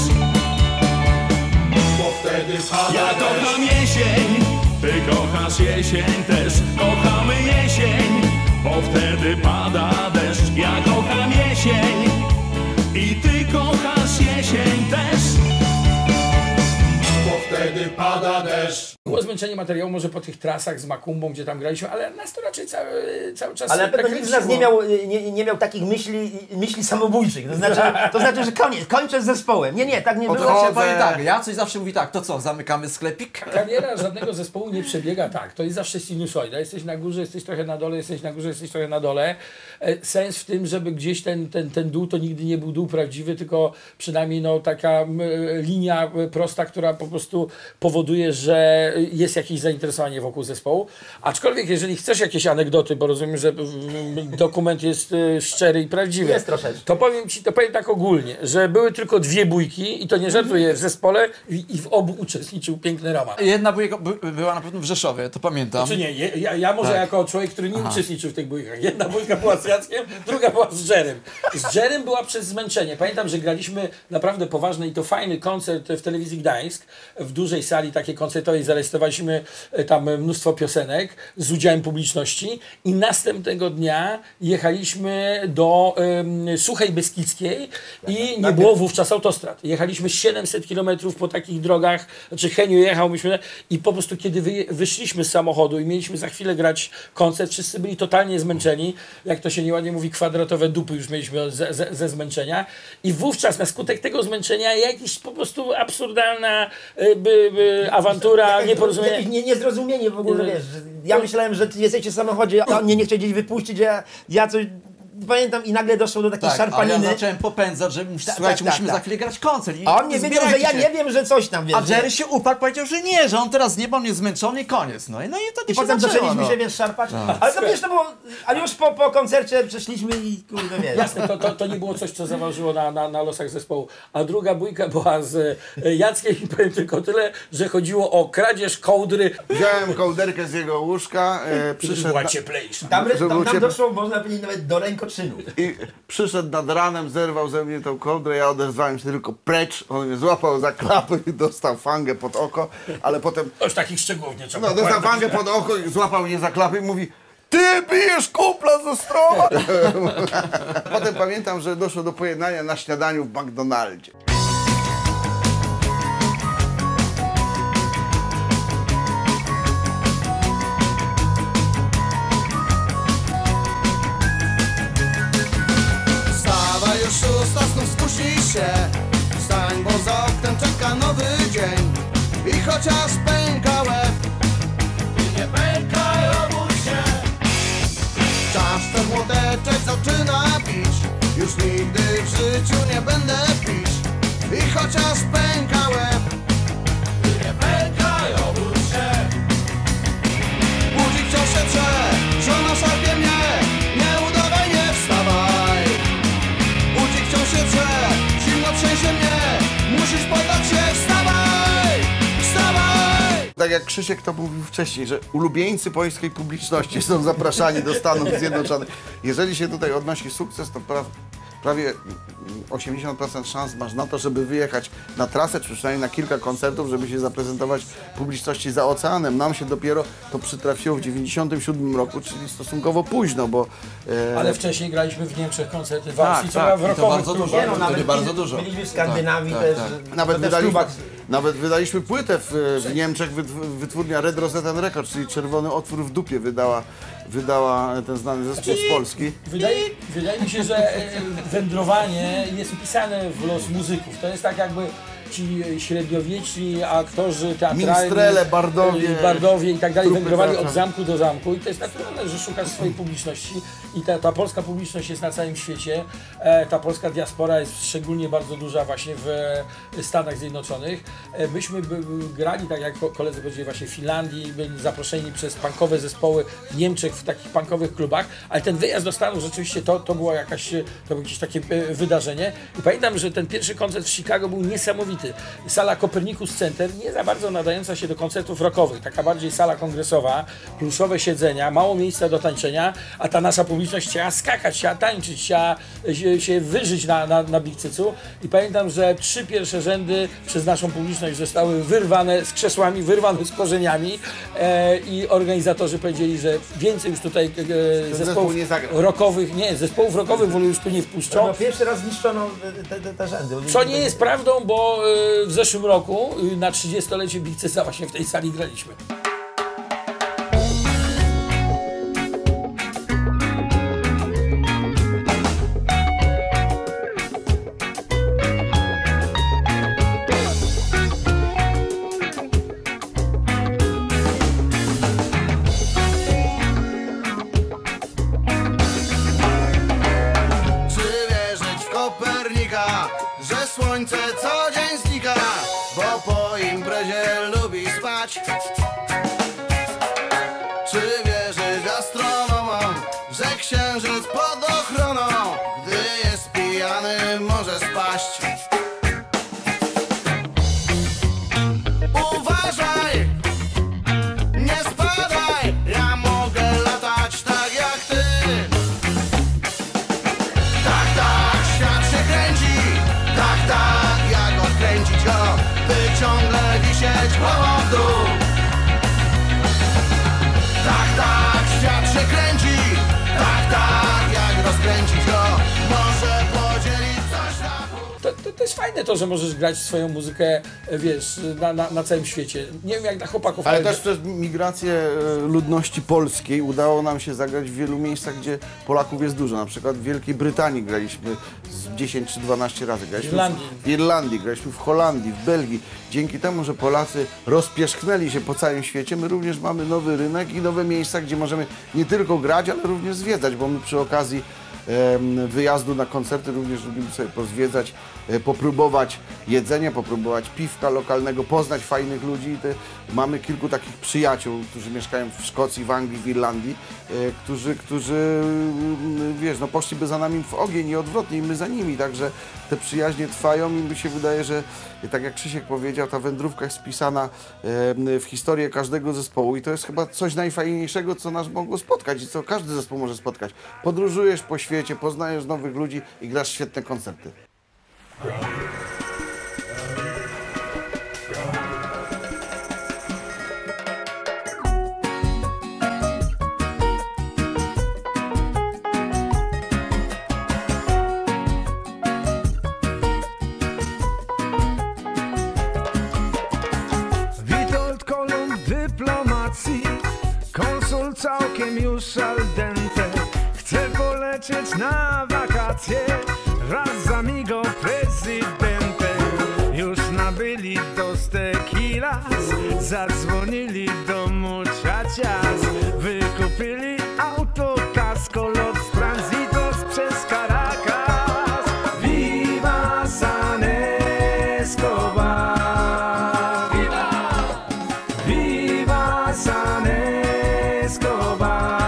Bo wtedy pada Ja kocham jesień, ty kochasz jesień też. Kochamy jesień, bo wtedy pada deszcz. Ja kocham jesień i ty kochasz jesień też. Bo wtedy pada deszcz. Było zmęczenie materiału może po tych trasach z Makumbą, gdzie tam graliśmy, ale nas to raczej cały, cały czas... Ale na pewno tak nikt z nas nie miał, nie, nie miał takich myśli, myśli samobójczych. To znaczy, to znaczy, że koniec, kończę z zespołem. Nie, nie, tak nie było. Odchodzę. Powiem tak, ja coś zawsze mówi tak, to co, zamykamy sklepik? Kariera żadnego zespołu nie przebiega tak. To jest zawsze sinusoida. Jesteś na górze, jesteś trochę na dole, jesteś na górze, jesteś trochę na dole. Sens w tym, żeby gdzieś ten, ten, ten dół to nigdy nie był dół prawdziwy, tylko przynajmniej no, taka linia prosta, która po prostu powoduje, że jest jakieś zainteresowanie wokół zespołu. Aczkolwiek, jeżeli chcesz jakieś anegdoty, bo rozumiem, że mm, dokument jest y, szczery i prawdziwy. Jest troszeczkę. To powiem ci, to powiem tak ogólnie, że były tylko dwie bójki i to nie żartuję, w zespole i, i w obu uczestniczył piękny Roman. Jedna bójka by, była na pewno w Rzeszowie, to pamiętam. Czy nie, ja, ja może Tak. jako człowiek, który nie Aha. uczestniczył w tych bójkach. Jedna bójka była z Jackiem, druga była z Jerem. Z Jerem była przez zmęczenie. Pamiętam, że graliśmy naprawdę poważny i to fajny koncert w telewizji Gdańsk, w dużej sali takiej koncertowej. Zarejestrowaliśmy tam mnóstwo piosenek z udziałem publiczności i następnego dnia jechaliśmy do um, Suchej Beskidzkiej i nie było wówczas autostrad. Jechaliśmy siedemset kilometrów po takich drogach, znaczy Heniu jechał, myśmy i po prostu kiedy wy, wyszliśmy z samochodu i mieliśmy za chwilę grać koncert, wszyscy byli totalnie zmęczeni, jak to się nieładnie mówi, kwadratowe dupy już mieliśmy ze, ze, ze zmęczenia i wówczas na skutek tego zmęczenia jakiś po prostu absurdalna y, by, by, awantura, nieporozumienie. Jakieś nie, niezrozumienie w ogóle, wiesz. że Ja myślałem, że jesteście w samochodzie, a mnie nie chcieli gdzieś wypuścić, ja, ja coś... Pamiętam i nagle doszło do takiej Tak, szarpaniny. ale ja zacząłem popędzać, że mus, Tak, słuchajcie, tak, musimy tak. za chwilę grać koncert. I A on nie wiedział, że ja zbierajcie nie się. wiem, że coś tam, wiesz. A Jerry się uparł, powiedział, że nie, że on teraz nie, bo on jest zmęczony i koniec. No i, no i to I się potem zaczęło, zaczęliśmy no. się, wiesz, szarpać. No. Ale to wiesz, to było... Ale już po, po koncercie przeszliśmy i kurde, wiesz. Jasne, to, to, to nie było coś, co zaważyło na, na, na losach zespołu. A druga bójka była z e, Jackiem i powiem tylko tyle, że chodziło o kradzież kołdry. Wziąłem kołderkę z jego łóżka, e, przyszedł... Była na- cieplejsza. Tam, żeby tam, było tam ciepło. doszło, można powiedzieć, nawet do rękoczynu. I przyszedł nad ranem, zerwał ze mnie tą kołdrę, ja odezwałem się tylko precz, on mnie złapał za klapy i dostał fangę pod oko, ale potem, Już takich szczegółów nie trzeba. no dostał fangę pod oko i złapał mnie za klapy i mówi: ty bijesz kumpla ze Ostrowa! Potem pamiętam, że doszło do pojednania na śniadaniu w McDonaldzie. Wstawaj już szósta, znów spuścisz się. Wstań, bo za oknem czeka nowy dzień. I chociaż pęka łeb, i nie pękaj, obudź się. Czas ten młoteczek zaczyna bić. Już nigdy w życiu nie będę pić. I chociaż pęka łeb, i nie pękaj, obudź się. Budzik wciąż się trze, żona szarpie mnie. Nie udawaj, nie wstawaj. Budzik wciąż się trze, zimno trzęsie mnie. Musisz poddać się, wstawaj, wstawaj. Tak jak Krzysiek to mówił wcześniej, że ulubieńcy polskiej publiczności są zapraszani do Stanów Zjednoczonych. Jeżeli się tutaj odnosi sukces, to pra prawie osiemdziesiąt procent szans masz na to, żeby wyjechać na trasę, czy przynajmniej na kilka koncertów, żeby się zaprezentować publiczności za oceanem. Nam się dopiero to przytrafiło w dziewięćdziesiątym siódmym roku, czyli stosunkowo późno, bo... E... Ale wcześniej graliśmy w Niemczech koncerty w Tak, Austrii, co tak, była w i to rokowych bardzo klubach. dużo. Nie, no, To nawet nie bardzo byli- dużo. Byliśmy w Skandynawii Tak, też. tak, że- Nawet, też w wydaliśmy, klubach. nawet wydaliśmy płytę w, w Niemczech, wytw- wytwórnia Red Rosetta Records, czyli Czerwony Otwór w dupie wydała, wydała ten znany zespół z Polski. Wydaje, wydaje mi się, że e, wędrowanie jest wpisane w los muzyków. To jest tak jakby ci średniowieczni aktorzy teatralni, Minstrele, bardowie, e, bardowie i tak dalej trupy wędrowali teatralne. od zamku do zamku i to jest naturalne, że szukasz swojej publiczności i ta, ta polska publiczność jest na całym świecie. E, ta polska diaspora jest szczególnie bardzo duża właśnie w e, Stanach Zjednoczonych. E, myśmy by, by grali, tak jak ko- koledzy powiedzieli, właśnie w Finlandii, byli zaproszeni przez punkowe zespoły w Niemczech w takich punkowych klubach, ale ten wyjazd do Stanów rzeczywiście to, to było jakaś, to było jakieś takie e, wydarzenie i pamiętam, że ten pierwszy koncert w Chicago był niesamowity. Sala Copernicus Center, nie za bardzo nadająca się do koncertów rockowych, taka bardziej sala kongresowa, pluszowe siedzenia, mało miejsca do tańczenia, a ta nasza publiczność chciała skakać, chciała tańczyć, chciała się, się wyżyć na, na, na Big Cycu i pamiętam, że trzy pierwsze rzędy przez naszą publiczność zostały wyrwane z krzesłami, wyrwane z korzeniami e, i organizatorzy powiedzieli, że więcej już tutaj e, zespołów zespół nie zagra. rockowych, nie, zespołów rockowych w ogóle już tu nie wpuszczą. No, pierwszy raz zniszczono te, te, te rzędy. Co nie jest prawdą, bo y, w zeszłym roku y, na trzydziestolecie Big Cyca właśnie w tej sali graliśmy. Czy wierzyć w Kopernika, że słońce co dzień znika, bo po imprezie lubi spać? ciągle wisieć głową w dół. Tak, tak, świat się kręci. Tak, tak, jak rozkręcić go, może podzielić coś na pół. To, to, to jest fajne to, że możesz grać swoją muzykę, wiesz, na, na, na całym świecie. Nie wiem jak dla chłopaków. Ale też przez migrację e, ludności polskiej udało nam się zagrać w wielu miejscach, gdzie Polaków jest dużo. Na przykład w Wielkiej Brytanii graliśmy z dziesięć czy dwanaście razy. Graliśmy W Irlandii. W, w Irlandii, graliśmy w Holandii, w Belgii. Dzięki temu, że Polacy rozpierzchnęli się po całym świecie, my również mamy nowy rynek i nowe miejsca, gdzie możemy nie tylko grać, ale również zwiedzać, bo my przy okazji wyjazdu na koncerty również lubimy sobie pozwiedzać, popróbować jedzenia, popróbować piwka lokalnego, poznać fajnych ludzi. Mamy kilku takich przyjaciół, którzy mieszkają w Szkocji, w Anglii, w Irlandii, którzy, którzy wiesz, no poszliby za nami w ogień i odwrotnie i my za nimi, także te przyjaźnie trwają i mi się wydaje, że tak jak Krzysiek powiedział, ta wędrówka jest wpisana w historię każdego zespołu i to jest chyba coś najfajniejszego, co nas mogło spotkać i co każdy zespół może spotkać. Podróżujesz po świecie, poznajesz nowych ludzi i grasz świetne koncerty. Witold Kolumb dyplomacji, konsul całkiem już al dente. Chcę polecieć na wakacje, raz z amigo prezydentem. Już nabyli dos tequilas, zadzwonili do muchachas. Wykupili auto, kasko, lot z transitos przez Caracas. Viva San Escobar, Viva, Viva San Escobar.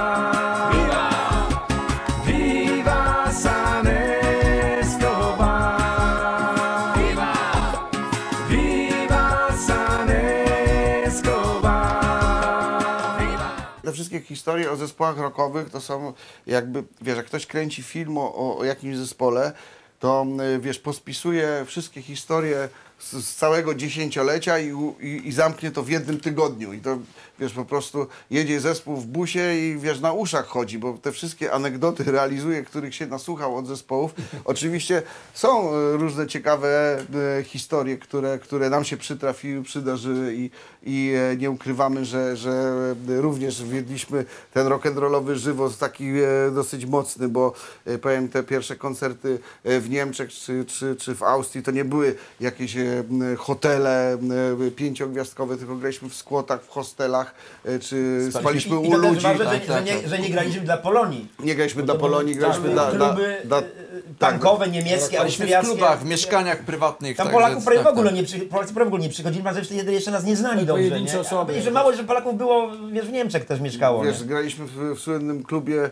Wszystkie historie o zespołach rockowych to są jakby, wiesz, jak ktoś kręci film o, o jakimś zespole, to wiesz, pospisuje wszystkie historie z, z całego dziesięciolecia i, i, i zamknie to w jednym tygodniu. I to, wiesz, po prostu jedzie zespół w busie i, wiesz, na uszach chodzi, bo te wszystkie anegdoty realizuje, których się nasłuchał od zespołów. Oczywiście są różne ciekawe e, historie, które, które nam się przytrafiły, przydarzyły i, i e, nie ukrywamy, że, że również wiedliśmy ten rock'n'rollowy żywot taki e, dosyć mocny, bo e, powiem, te pierwsze koncerty w Niemczech czy, czy, czy w Austrii to nie były jakieś e, hotele e, pięciogwiazdkowe, tylko graliśmy w skłotach, w hostelach, e, czy spaliśmy I, u i ludzi. Ważne, że, tak, że, tak, nie, tak. że nie graliśmy dla Polonii. Nie graliśmy Bo dla to Polonii, były- graliśmy tak, dla... kluby, dla, dla tankowe, niemieckie, Graliśmy w austriackie. klubach, w mieszkaniach prywatnych. Tam tak, Polaków więc- prawie w tak, ogóle tak. nie przy, Polacy prawie w ogóle nie przychodzili, a zresztą jeszcze nas nie znali dobrze. Pojedyncze Nie? osoby. A że mało, że Polaków było, wiesz, w Niemczech też mieszkało. Wiesz, nie? graliśmy w, w słynnym klubie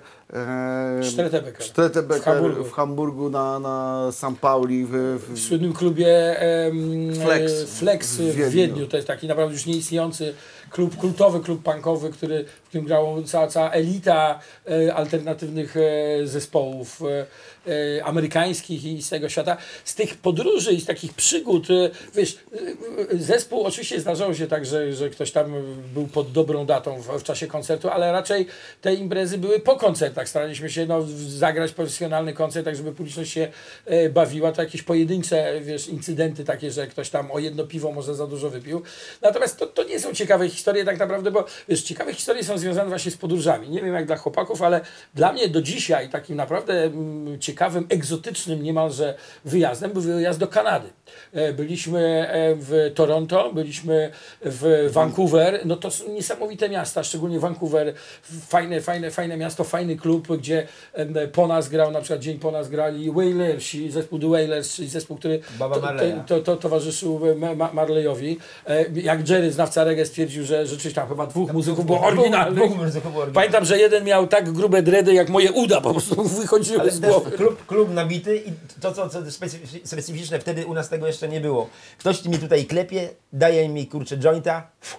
e, Strätebecker. Strätebecker W Hamburgu. w Hamburgu na, na San Pauli. W, w, W słynnym klubie em, Flex. e, Flex W w Wiedniu. Wiedniu. To jest taki naprawdę już nieistniejący klub, kultowy klub punkowy, który, w którym grało cała, cała elita e, alternatywnych e, zespołów e, e, amerykańskich i z tego świata. Z tych podróży i z takich przygód, e, wiesz, e, zespół oczywiście zdarzało się tak, że, że ktoś tam był pod dobrą datą w, w czasie koncertu, ale raczej te imprezy były po koncertach. Staraliśmy się no, zagrać profesjonalny koncert, tak żeby publiczność się e, bawiła. To jakieś pojedyncze, wiesz, incydenty takie, że ktoś tam o jedno piwo może za dużo wypił. Natomiast to, to nie są ciekawe historie tak naprawdę, bo wiesz, ciekawe historie są związane właśnie z podróżami. Nie wiem jak dla chłopaków, ale dla mnie do dzisiaj takim naprawdę mm, ciekawym, egzotycznym niemalże wyjazdem był wyjazd do Kanady. E, byliśmy e, w Toronto, byliśmy w Vancouver. No to są niesamowite miasta, szczególnie Vancouver. Fajne, fajne, fajne miasto, fajny klub, gdzie e, po nas grał, na przykład dzień po nas grali Wailersi, zespół The Wailers, czyli zespół, który Baba to, Marleya. to, to, to towarzyszył Ma Marleyowi. E, jak Jerry, znawca reggae, stwierdził, że rzeczywiście tam chyba dwóch muzyków było oryginalnych. Dwóch muzyków było oryginalnych. Pamiętam, że jeden miał tak grube dredy, jak moje uda po prostu wychodziły Ale z też głowy. klub, klub nabity i to, co, co specyfi- specyficzne, wtedy u nas tego jeszcze nie było. Ktoś mi tutaj klepie, daje mi kurczę jointa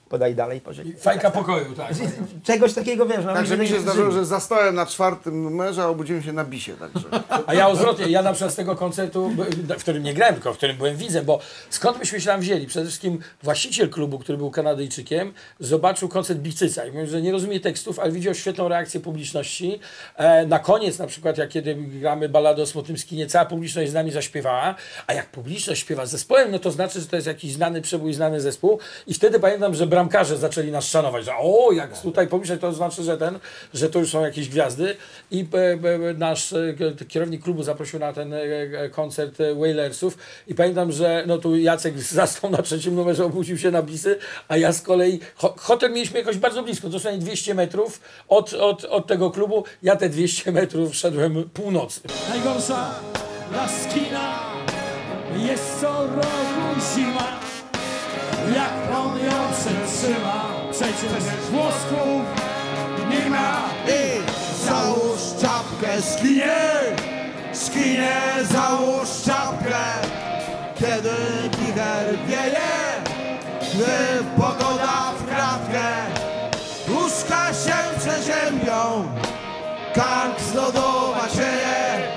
podaj dalej. Pożyj. Fajka pokoju, tak. Czegoś takiego, wiesz. No, Także mi się żyli. zdarzyło, że zastałem na czwartym numerze, a obudziłem się na bisie, także. A ja odwrotnie, ja na przykład z tego koncertu, w którym nie grałem, tylko w którym byłem widzem, bo skąd myśmy się tam wzięli? Przede wszystkim właściciel klubu, który był Kanadyjczykiem, zobaczył koncert Bikcyca i mówił, że nie rozumie tekstów, ale widział świetną reakcję publiczności. E, na koniec na przykład, jak kiedy gramy balladę o smutnym skinie, cała publiczność z nami zaśpiewała, a jak publiczność śpiewa z zespołem, no to znaczy, że to jest jakiś znany przebój, znany zespół i wtedy pamiętam, że bramkarze zaczęli nas szanować, że o, jak tutaj publiczność, to znaczy, że ten, że to już są jakieś gwiazdy i e, e, nasz e, kierownik klubu zaprosił na ten e, koncert e, Wailersów i pamiętam, że no tu Jacek zastał na trzecim numerze, obudził się na bisy, a ja z kolei, ho, hotel mieliśmy jakoś bardzo blisko, dosłownie dwieście metrów od, od, od tego klubu, ja te dwieście metrów szedłem północy. Najgorsza dla skina jest co roku zima. Jak on ją przetrzyma, przecież włosków nie ma. I załóż czapkę, skinie, skinie, załóż czapkę. Kiedy wicher wieje, gdy pogoda w kratkę, łóżka się przeziębią, kark z lodu macieje,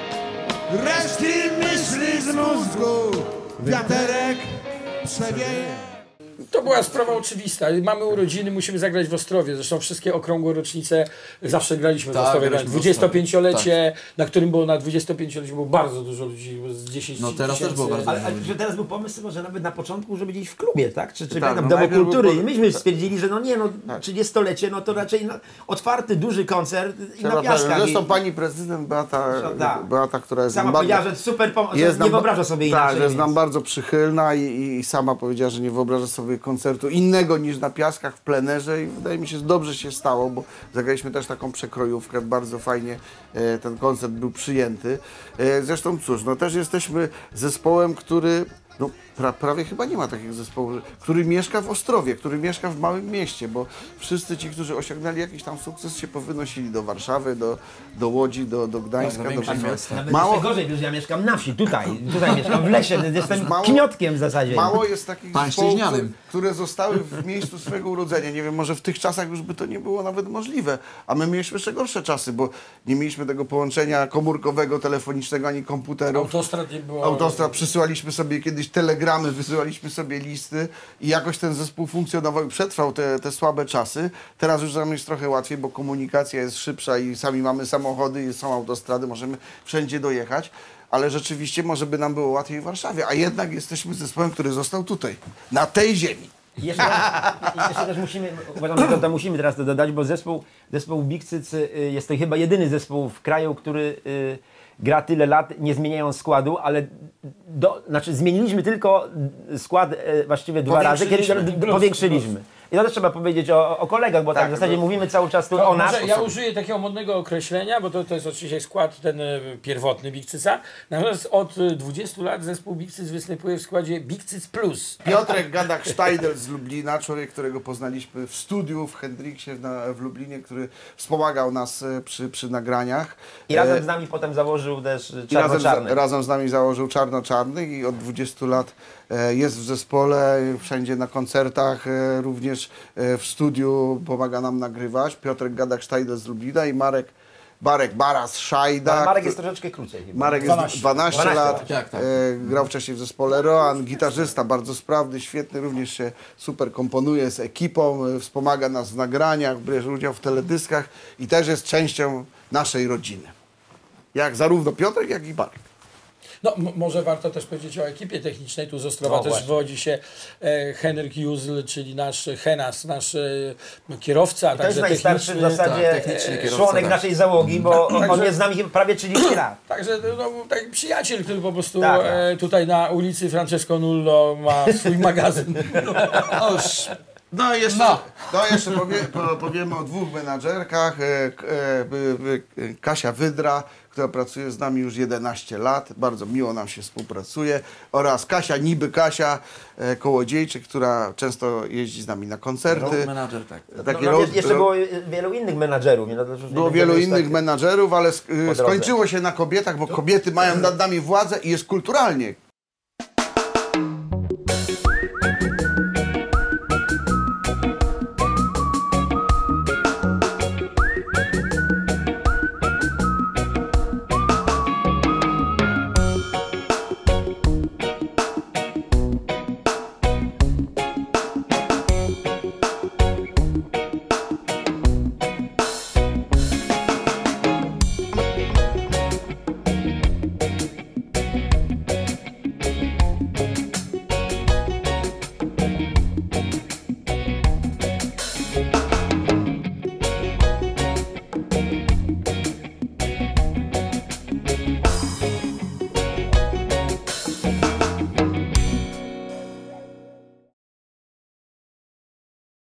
resztki myśli z mózgu, wiaterek przewieje. To była sprawa oczywista. Mamy urodziny, musimy zagrać w Ostrowie. Zresztą wszystkie okrągłe rocznice zawsze graliśmy Tak, w Ostrowie. graliśmy w dwudziestopięciolecie, na którym było na dwudziestopięciolecie było bardzo dużo ludzi, z dziesięć No teraz też było bardzo Ale, ale że teraz był pomysł, że nawet na początku, żeby gdzieś w klubie, tak? Czy, czy Tak, tak, no Domu najpierw Kultury. był- I myśmy stwierdzili, że no nie, no trzydziestolecie, no to raczej no, otwarty, duży koncert i na Trzeba piaskach. powiedzieć. Zresztą I- pani prezydent Beata, Tak. Beata która jest Sama nam bardzo, powiedziała, że super pomysł, jest nie nam- wyobraża sobie tak, inaczej. że jest nam więc- bardzo przychylna i, i sama powiedziała, że nie wyobraża sobie koncertu innego niż na piaskach w plenerze i wydaje mi się, że dobrze się stało, bo zagraliśmy też taką przekrojówkę, bardzo fajnie e, ten koncert był przyjęty. E, zresztą cóż, no też jesteśmy zespołem, który no, pra, prawie chyba nie ma takich zespołów, który mieszka w Ostrowie, który mieszka w małym mieście, bo wszyscy ci, którzy osiągnęli jakiś tam sukces, się powynosili do Warszawy, do, do Łodzi, do, do Gdańska, Tak, do do większych Wrocławia. miast. Nawet Mało- jeszcze gorzej, gdyż ja mieszkam na wsi, tutaj, tutaj mieszkam w lesie, jestem Mało- kmiotkiem w zasadzie. Mało jest takich zespołów, Pańszczyźnianym. które zostały w miejscu swojego urodzenia. Nie wiem, może w tych czasach już by to nie było nawet możliwe. A my mieliśmy jeszcze gorsze czasy, bo nie mieliśmy tego połączenia komórkowego, telefonicznego, ani komputerów. Autostrad nie było. Autostrad, przysyłaliśmy sobie kiedyś telegramy, wysyłaliśmy sobie listy i jakoś ten zespół funkcjonował i przetrwał te, te słabe czasy. Teraz już nam jest trochę łatwiej, bo komunikacja jest szybsza i sami mamy samochody i są autostrady, możemy wszędzie dojechać. Ale rzeczywiście może by nam było łatwiej w Warszawie, a jednak jesteśmy zespołem, który został tutaj, na tej ziemi. I Jeszcze, i jeszcze też musimy, uważam, że to, to musimy teraz to dodać, bo zespół, zespół Bikcyc y, jest to chyba jedyny zespół w kraju, który y, gra tyle lat, nie zmieniając składu, ale do, znaczy zmieniliśmy tylko skład y, właściwie dwa razy, kiedy Powiększyliśmy. d- powiększyliśmy. I to też trzeba powiedzieć o, o kolegach, bo tak, Tak, w zasadzie bo- mówimy cały czas tu To o nas. może ja użyję takiego modnego określenia, bo to, to jest oczywiście skład ten e, pierwotny Bikcyca. Natomiast od e, dwudziestu lat zespół Bikcyc występuje w składzie Bikcyc Plus. Piotrek Gadak-Sztajdel z Lublina, człowiek, którego poznaliśmy w studiu w Hendriksie na, w Lublinie, który wspomagał nas e, przy, przy nagraniach. I razem z nami potem założył też I razem, Czarno-Czarny. z, razem z nami założył Czarno-Czarny i od dwudziestu lat e, jest w zespole, wszędzie na koncertach, e, również e, w studiu pomaga nam nagrywać. Piotrek Gadak-Sztajdel z Lublina i Marek Barek Baras Szajda. Ale Marek jest troszeczkę krócej chyba. Marek jest dwanaście. dwanaście lat, Tak, tak. E, grał wcześniej w zespole Roan, gitarzysta, bardzo sprawny, świetny, również się super komponuje z ekipą, e, wspomaga nas w nagraniach, bierze udział w teledyskach i też jest częścią naszej rodziny. Jak zarówno Piotrek, jak i Barek. No, m- może warto też powiedzieć o ekipie technicznej. Tu z Ostrowa No też właśnie. wywodzi się e, Henryk Juzl, czyli nasz Henas, nasz e, kierowca, To jest także najstarszy w techniczny. zasadzie tak, techniczny e, kierowca, członek tak. naszej załogi, bo on Także- jest z nami prawie trzydzieści lat. Także no, taki przyjaciel, który po prostu Tak, tak. e, tutaj na ulicy Francesco Nullo ma swój magazyn. No już, No i jeszcze, No. no, jeszcze powie, po, powiemy o dwóch menadżerkach. E, k- e, by- by- Kasia Wydra, która pracuje z nami już jedenaście lat. Bardzo miło nam się współpracuje. Oraz Kasia Niby Kasia e, Kołodziejczyk, która często jeździ z nami na koncerty. road manager, tak. Taki No, road- je- jeszcze było wielu innych menadżerów. Nie? No, to już nie Było będziemy wielu już innych tak- menadżerów, ale sk- drodze. skończyło się na kobietach, bo kobiety mają nad nami władzę i jest kulturalnie.